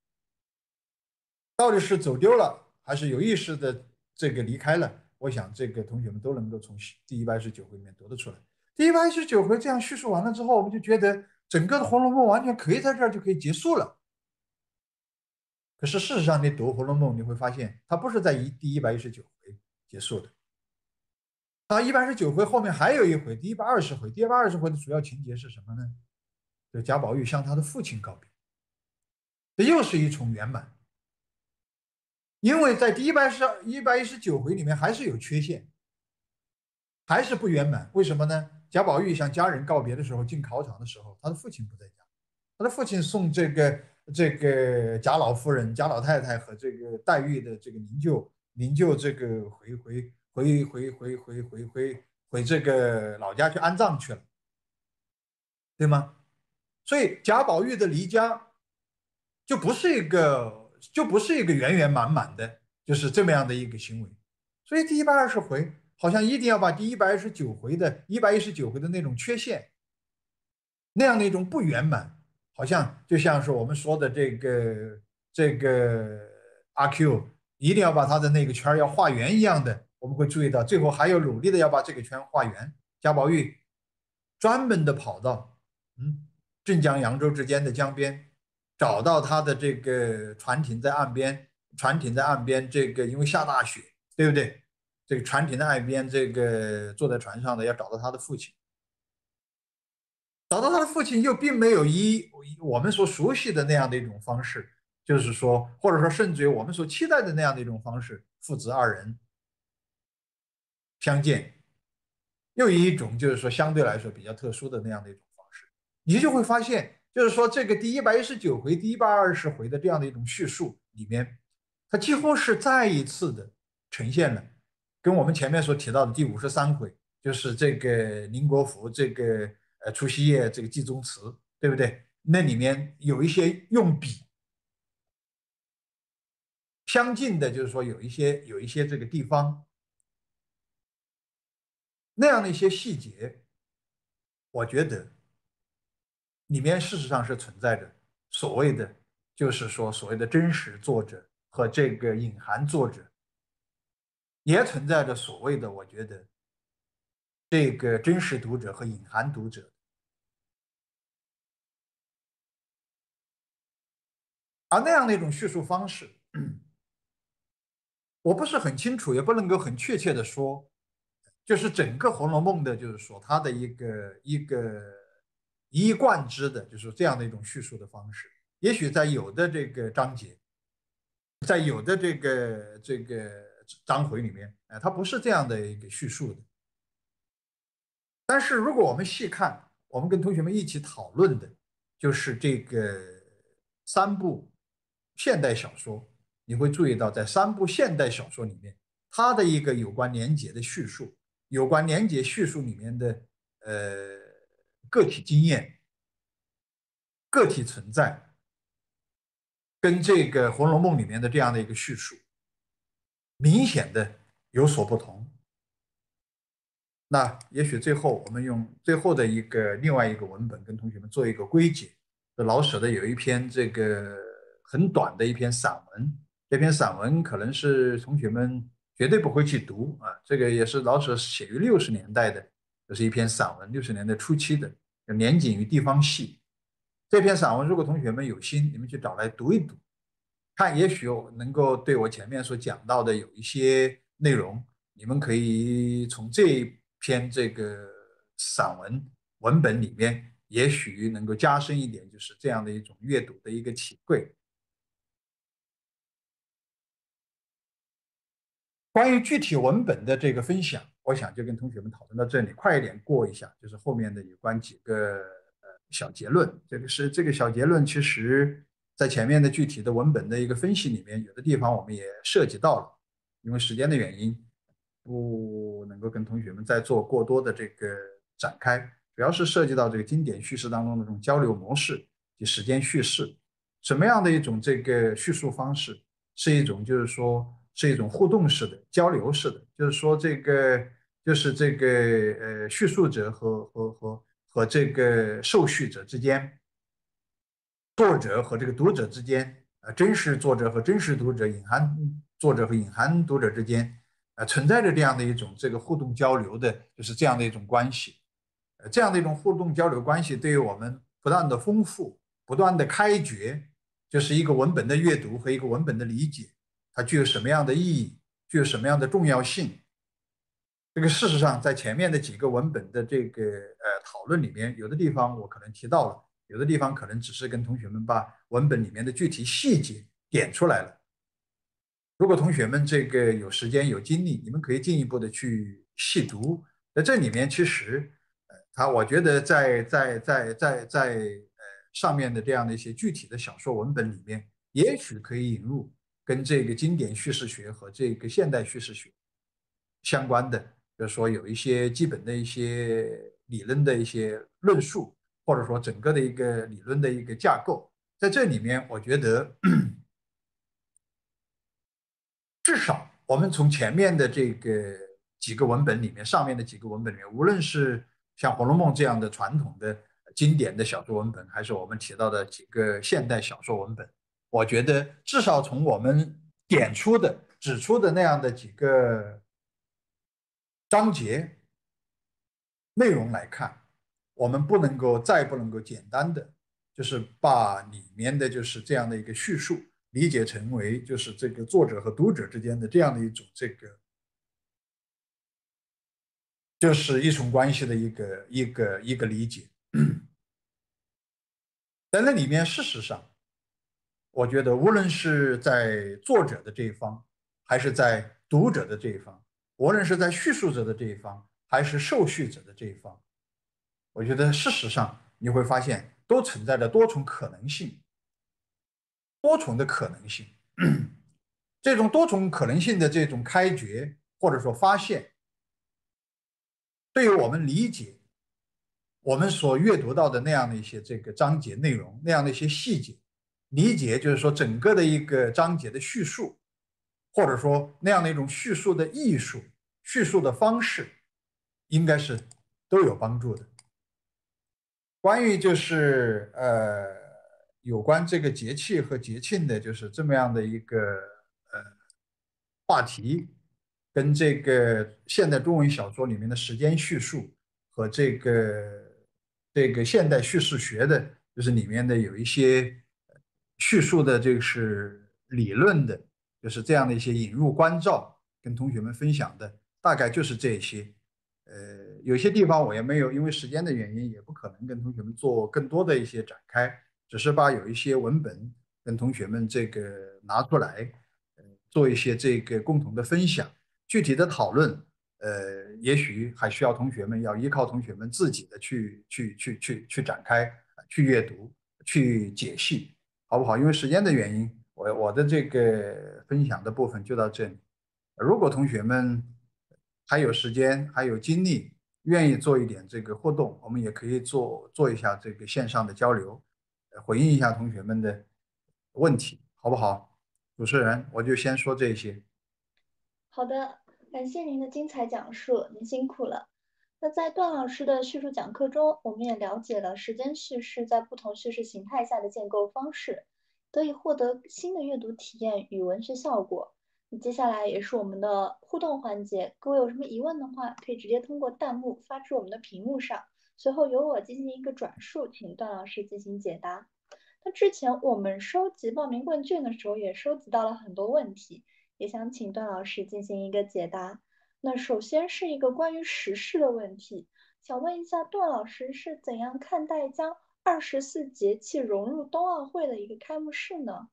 到底是走丢了还是有意识的这个离开了？我想这个同学们都能够从第一百一十九回里面得得出来。第一百一十九回这样叙述完了之后，我们就觉得整个的《红楼梦》完全可以在这儿就可以结束了。可是事实上，你读《红楼梦》，你会发现它不是在一第一百一十九回结束的，它一百二十九回后面还有一回，第一百二十回。第一百二十回的主要情节是什么呢？就贾宝玉向他的父亲告别，这又是一重圆满。因为在第一百十一百一十九回里面还是有缺陷，还是不圆满。为什么呢？贾宝玉向家人告别的时候，进考场的时候，他的父亲不在家，他的父亲送这个这个贾老夫人、贾老太太和这个黛玉的这个灵柩灵柩这个回回回回回回回回回这个老家去安葬去了，对吗？所以贾宝玉的离家就不是一个就不是一个圆圆满满的，就是这么样的一个行为。所以第一百二十回好像一定要把第一百二十九回的一百一十九回的那种缺陷，那样的一种不圆满，好像就像是我们说的这个这个阿 Q 一定要把他的那个圈要画圆一样的，我们会注意到最后还有努力的要把这个圈画圆。贾宝玉专门的跑到嗯镇江扬州之间的江边，找到他的这个船艇在岸边，船艇在岸边，这个因为下大雪，对不对？这个船艇的岸边，这个坐在船上的要找到他的父亲。找到他的父亲又并没有以我们所熟悉的那样的一种方式，就是说，或者说甚至于我们所期待的那样的一种方式，父子二人相见，又以一种就是说相对来说比较特殊的那样的一种方式，你就会发现，就是说这个第一百一十九回、第一百二十回的这样的一种叙述里面，它几乎是再一次的呈现了跟我们前面所提到的第五十三回，就是这个宁国府这个呃除夕夜这个祭宗祠，对不对？那里面有一些用笔相近的，就是说有一些有一些这个地方那样的一些细节，我觉得里面事实上是存在着所谓的，就是说所谓的真实作者和这个隐含作者，也存在着所谓的，我觉得这个真实读者和隐含读者，而那样的一种叙述方式，我不是很清楚，也不能够很确切的说，就是整个《红楼梦》的，就是说它的一个一个一以贯之的，就是这样的一种叙述的方式。也许在有的这个章节，在有的这个这个章回里面，哎，它不是这样的一个叙述的。但是如果我们细看，我们跟同学们一起讨论的，就是这个三部现代小说，你会注意到，在三部现代小说里面，它的一个有关年节的叙述，有关年节叙述里面的呃个体经验、个体存在，跟这个《红楼梦》里面的这样的一个叙述，明显的有所不同。那也许最后我们用最后的一个另外一个文本跟同学们做一个归结。老舍的有一篇这个很短的一篇散文，这篇散文可能是同学们绝对不会去读啊。这个也是老舍写于六十年代的，这是一篇散文，六十年代初期的，叫《年景与地方戏》。这篇散文，如果同学们有心，你们去找来读一读，看也许能够对我前面所讲到的有一些内容，你们可以从这一篇这个散文文本里面，也许能够加深一点，就是这样的一种阅读的一个体会。关于具体文本的这个分享，我想就跟同学们讨论到这里，快一点过一下，就是后面的有关几个呃小结论。这个是这个小结论，其实在前面的具体的文本的一个分析里面，有的地方我们也涉及到了，因为时间的原因，不能够跟同学们再做过多的这个展开，主要是涉及到这个经典叙事当中的这种交流模式， 及时间叙事。什么样的一种这个叙述方式？是一种就是说是一种互动式的、交流式的，就是说这个就是这个呃叙述者和和和和这个受叙者之间，作者和这个读者之间，呃，真实作者和真实读者，隐含作者和隐含读者之间，呃，存在着这样的一种这个互动交流的，就是这样的一种关系。呃，这样的一种互动交流关系，对于我们不断的丰富、不断的开掘，就是一个文本的阅读和一个文本的理解，它具有什么样的意义，具有什么样的重要性。这个事实上，在前面的几个文本的这个呃讨论里面，有的地方我可能提到了，有的地方可能只是跟同学们把文本里面的具体细节点出来了。如果同学们这个有时间有精力，你们可以进一步的去细读。在这里面，其实呃，他我觉得在在在在在呃上面的这样的一些具体的小说文本里面，也许可以引入跟这个经典叙事学和这个现代叙事学相关的，比如说有一些基本的一些理论的一些论述，或者说整个的一个理论的一个架构，在这里面，我觉得至少我们从前面的这个几个文本里面，上面的几个文本里面，无论是像《红楼梦》这样的传统的经典的小说文本，还是我们提到的几个现代小说文本，我觉得至少从我们点出的、指出的那样的几个章节内容来看，我们不能够再不能够简单的就是把里面的就是这样的一个叙述理解成为就是这个作者和读者之间的这样的一种这个就是一重关系的一个一个一个理解。在那里面，事实上，我觉得无论是在作者的这一方，还是在读者的这一方，无论是在叙述者的这一方，还是受叙者的这一方，我觉得事实上你会发现都存在着多重可能性，多重的可能性。这种多重可能性的这种开掘或者说发现，对于我们理解我们所阅读到的那样的一些这个章节内容，那样的一些细节，理解就是说整个的一个章节的叙述，或者说那样的一种叙述的艺术、叙述的方式，应该是都有帮助的。关于就是呃有关这个节气和节庆的，就是这么样的一个呃话题，跟这个现代中文小说里面的时间叙述和这个这个现代叙事学的，就是里面的有一些叙述的，这个是理论的，就是这样的一些引入关照，跟同学们分享的，大概就是这些。呃，有些地方我也没有，因为时间的原因，也不可能跟同学们做更多的一些展开，只是把有一些文本跟同学们这个拿出来，呃，做一些这个共同的分享，具体的讨论，呃，也许还需要同学们要依靠同学们自己的去去去去去展开、去阅读、去解析，好不好？因为时间的原因，我我的这个分享的部分就到这里。如果同学们还有时间，还有精力，愿意做一点这个互动，我们也可以做做一下这个线上的交流，呃回应一下同学们的问题，好不好？主持人，我就先说这些。 好的，感谢您的精彩讲述，您辛苦了。那在段老师的叙述讲课中，我们也了解了时间叙事在不同叙事形态下的建构方式，得以获得新的阅读体验与文学效果。那接下来也是我们的互动环节，各位有什么疑问的话，可以直接通过弹幕发至我们的屏幕上，随后由我进行一个转述，请段老师进行解答。那之前我们收集报名问卷的时候，也收集到了很多问题，也想请段老师进行一个解答。那首先是一个关于时事的问题，想问一下段老师是怎样看待将二十四节气融入冬奥会的一个开幕式呢？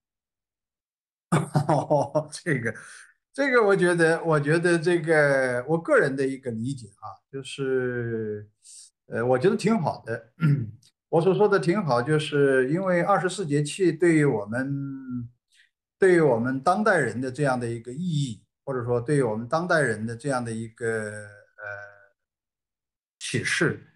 哦，这个，这个，我觉得，我觉得这个，我个人的一个理解啊，就是，呃，我觉得挺好的。我所说的挺好，就是因为二十四节气对于我们，对于我们当代人的这样的一个意义，或者说对于我们当代人的这样的一个呃启示，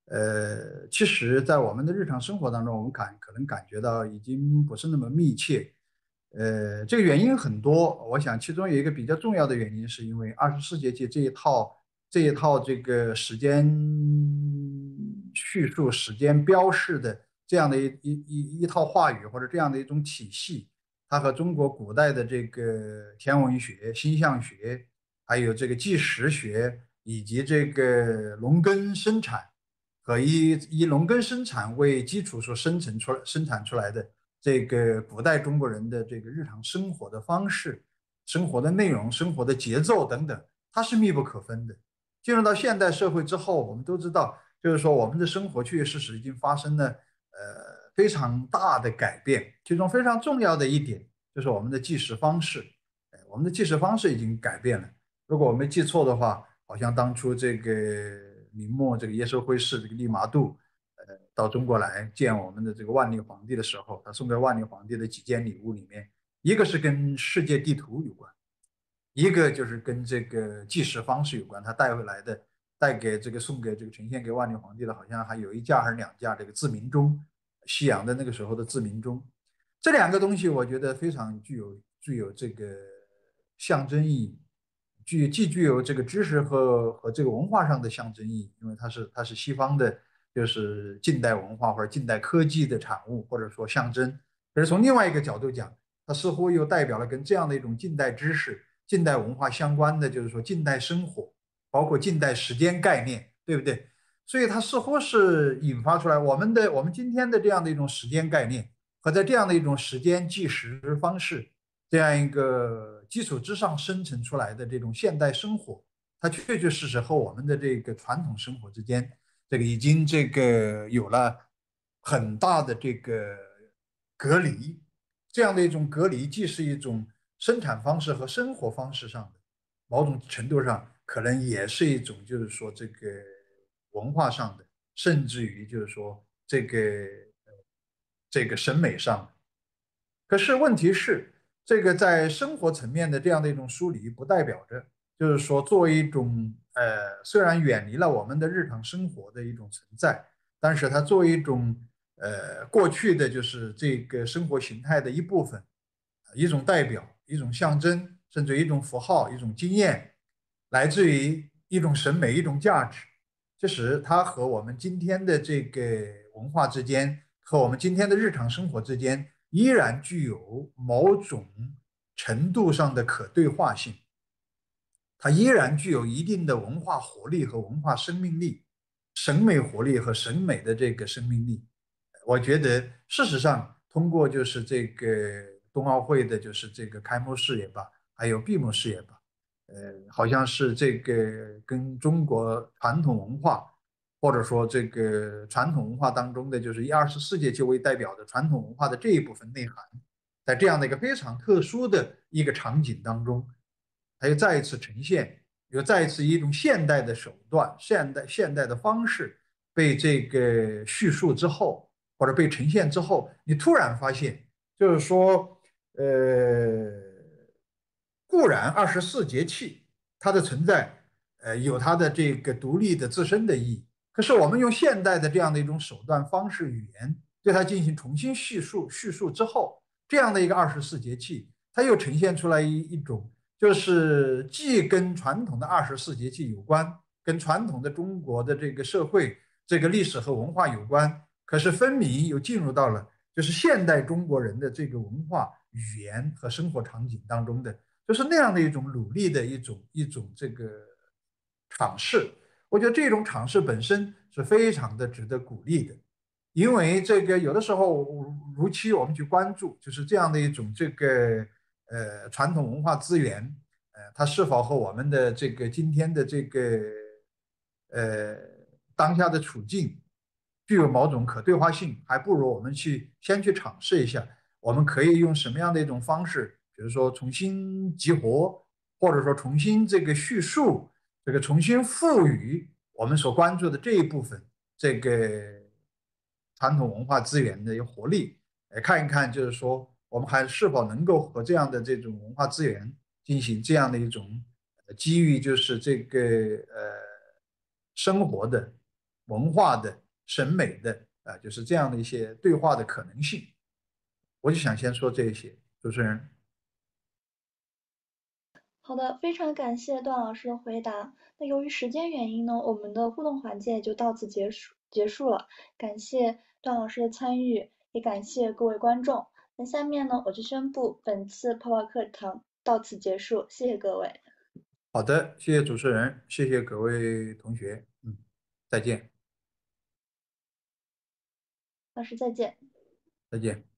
呃，其实在我们的日常生活当中，我们感可能感觉到已经不是那么密切。呃，这个原因很多，我想其中有一个比较重要的原因，是因为二十四节气这一套这一套这个时间叙述、时间标示的这样的一一一一套话语或者这样的一种体系，它和中国古代的这个天文学、星象学，还有这个计时学，以及这个农耕生产和以以农耕生产为基础所生成出来生产出来的这个古代中国人的这个日常生活的方式、生活的内容、生活的节奏等等，它是密不可分的。进入到现代社会之后，我们都知道，就是说我们的生活确确实实已经发生了呃非常大的改变。其中非常重要的一点就是我们的计时方式，呃我们的计时方式已经改变了。如果我没记错的话，好像当初这个明末这个耶稣会士这个利玛窦，呃，到中国来见我们的这个万历皇帝的时候，他送给万历皇帝的几件礼物里面，一个是跟世界地图有关，一个就是跟这个计时方式有关。他带回来的，带给这个送给这个呈现给万历皇帝的，好像还有一架还是两架这个自鸣钟，西洋的那个时候的自鸣钟。这两个东西，我觉得非常具有具有这个象征意义，具既具有这个知识和和这个文化上的象征意义，因为它是它是西方的，就是近代文化或者近代科技的产物，或者说象征。可是从另外一个角度讲，它似乎又代表了跟这样的一种近代知识、近代文化相关的，就是说近代生活，包括近代时间概念，对不对？所以它似乎是引发出来我们的我们今天的这样的一种时间概念和在这样的一种时间计时方式这样一个基础之上生成出来的这种现代生活，它确确实实和我们的这个传统生活之间，这个已经这个有了很大的这个隔离。这样的一种隔离，既是一种生产方式和生活方式上的，某种程度上可能也是一种，就是说这个文化上的，甚至于就是说这个呃这个审美上的。可是问题是，这个在生活层面的这样的一种疏离，不代表着就是说作为一种呃，虽然远离了我们的日常生活的一种存在，但是它作为一种呃过去的就是这个生活形态的一部分，一种代表，一种象征，甚至一种符号，一种经验，来自于一种审美，一种价值。其实它和我们今天的这个文化之间，和我们今天的日常生活之间，依然具有某种程度上的可对话性。它依然具有一定的文化活力和文化生命力，审美活力和审美的这个生命力。我觉得，事实上，通过就是这个冬奥会的，就是这个开幕式也罢，还有闭幕式也罢，呃，好像是这个跟中国传统文化，或者说这个传统文化当中的，就是以二十四节气为代表的传统文化的这一部分内涵，在这样的一个非常特殊的一个场景当中，它又再一次呈现，又再一次以一种现代的手段、现代现代的方式被这个叙述之后，或者被呈现之后，你突然发现，就是说，呃，固然二十四节气它的存在，呃，有它的这个独立的自身的意义，可是我们用现代的这样的一种手段、方式、语言对它进行重新叙述叙述之后，这样的一个二十四节气，它又呈现出来一一种。就是既跟传统的二十四节气有关，跟传统的中国的这个社会、这个历史和文化有关，可是分明又进入到了就是现代中国人的这个文化、语言和生活场景当中的，就是那样的一种努力的一种一种这个尝试。我觉得这种尝试本身是非常的值得鼓励的，因为这个有的时候如期我们去关注，就是这样的一种这个呃传统文化资源，呃，它是否和我们的这个今天的这个呃当下的处境具有某种可对话性，还不如我们去先去尝试一下，我们可以用什么样的一种方式，比如说重新激活，或者说重新这个叙述，这个重新赋予我们所关注的这一部分这个传统文化资源的一个活力，来看一看，就是说我们还是否能够和这样的这种文化资源进行这样的一种基于就是这个呃生活的文化的、审美的啊，就是这样的一些对话的可能性。我就想先说这些，主持人。 好的，非常感谢段老师的回答。那由于时间原因呢，我们的互动环节也就到此结束结束了。感谢段老师的参与，也感谢各位观众。那下面呢，我就宣布本次泡泡课堂到此结束，谢谢各位， 好的，谢谢主持人，谢谢各位同学，嗯，再见， 老师再见。 再见。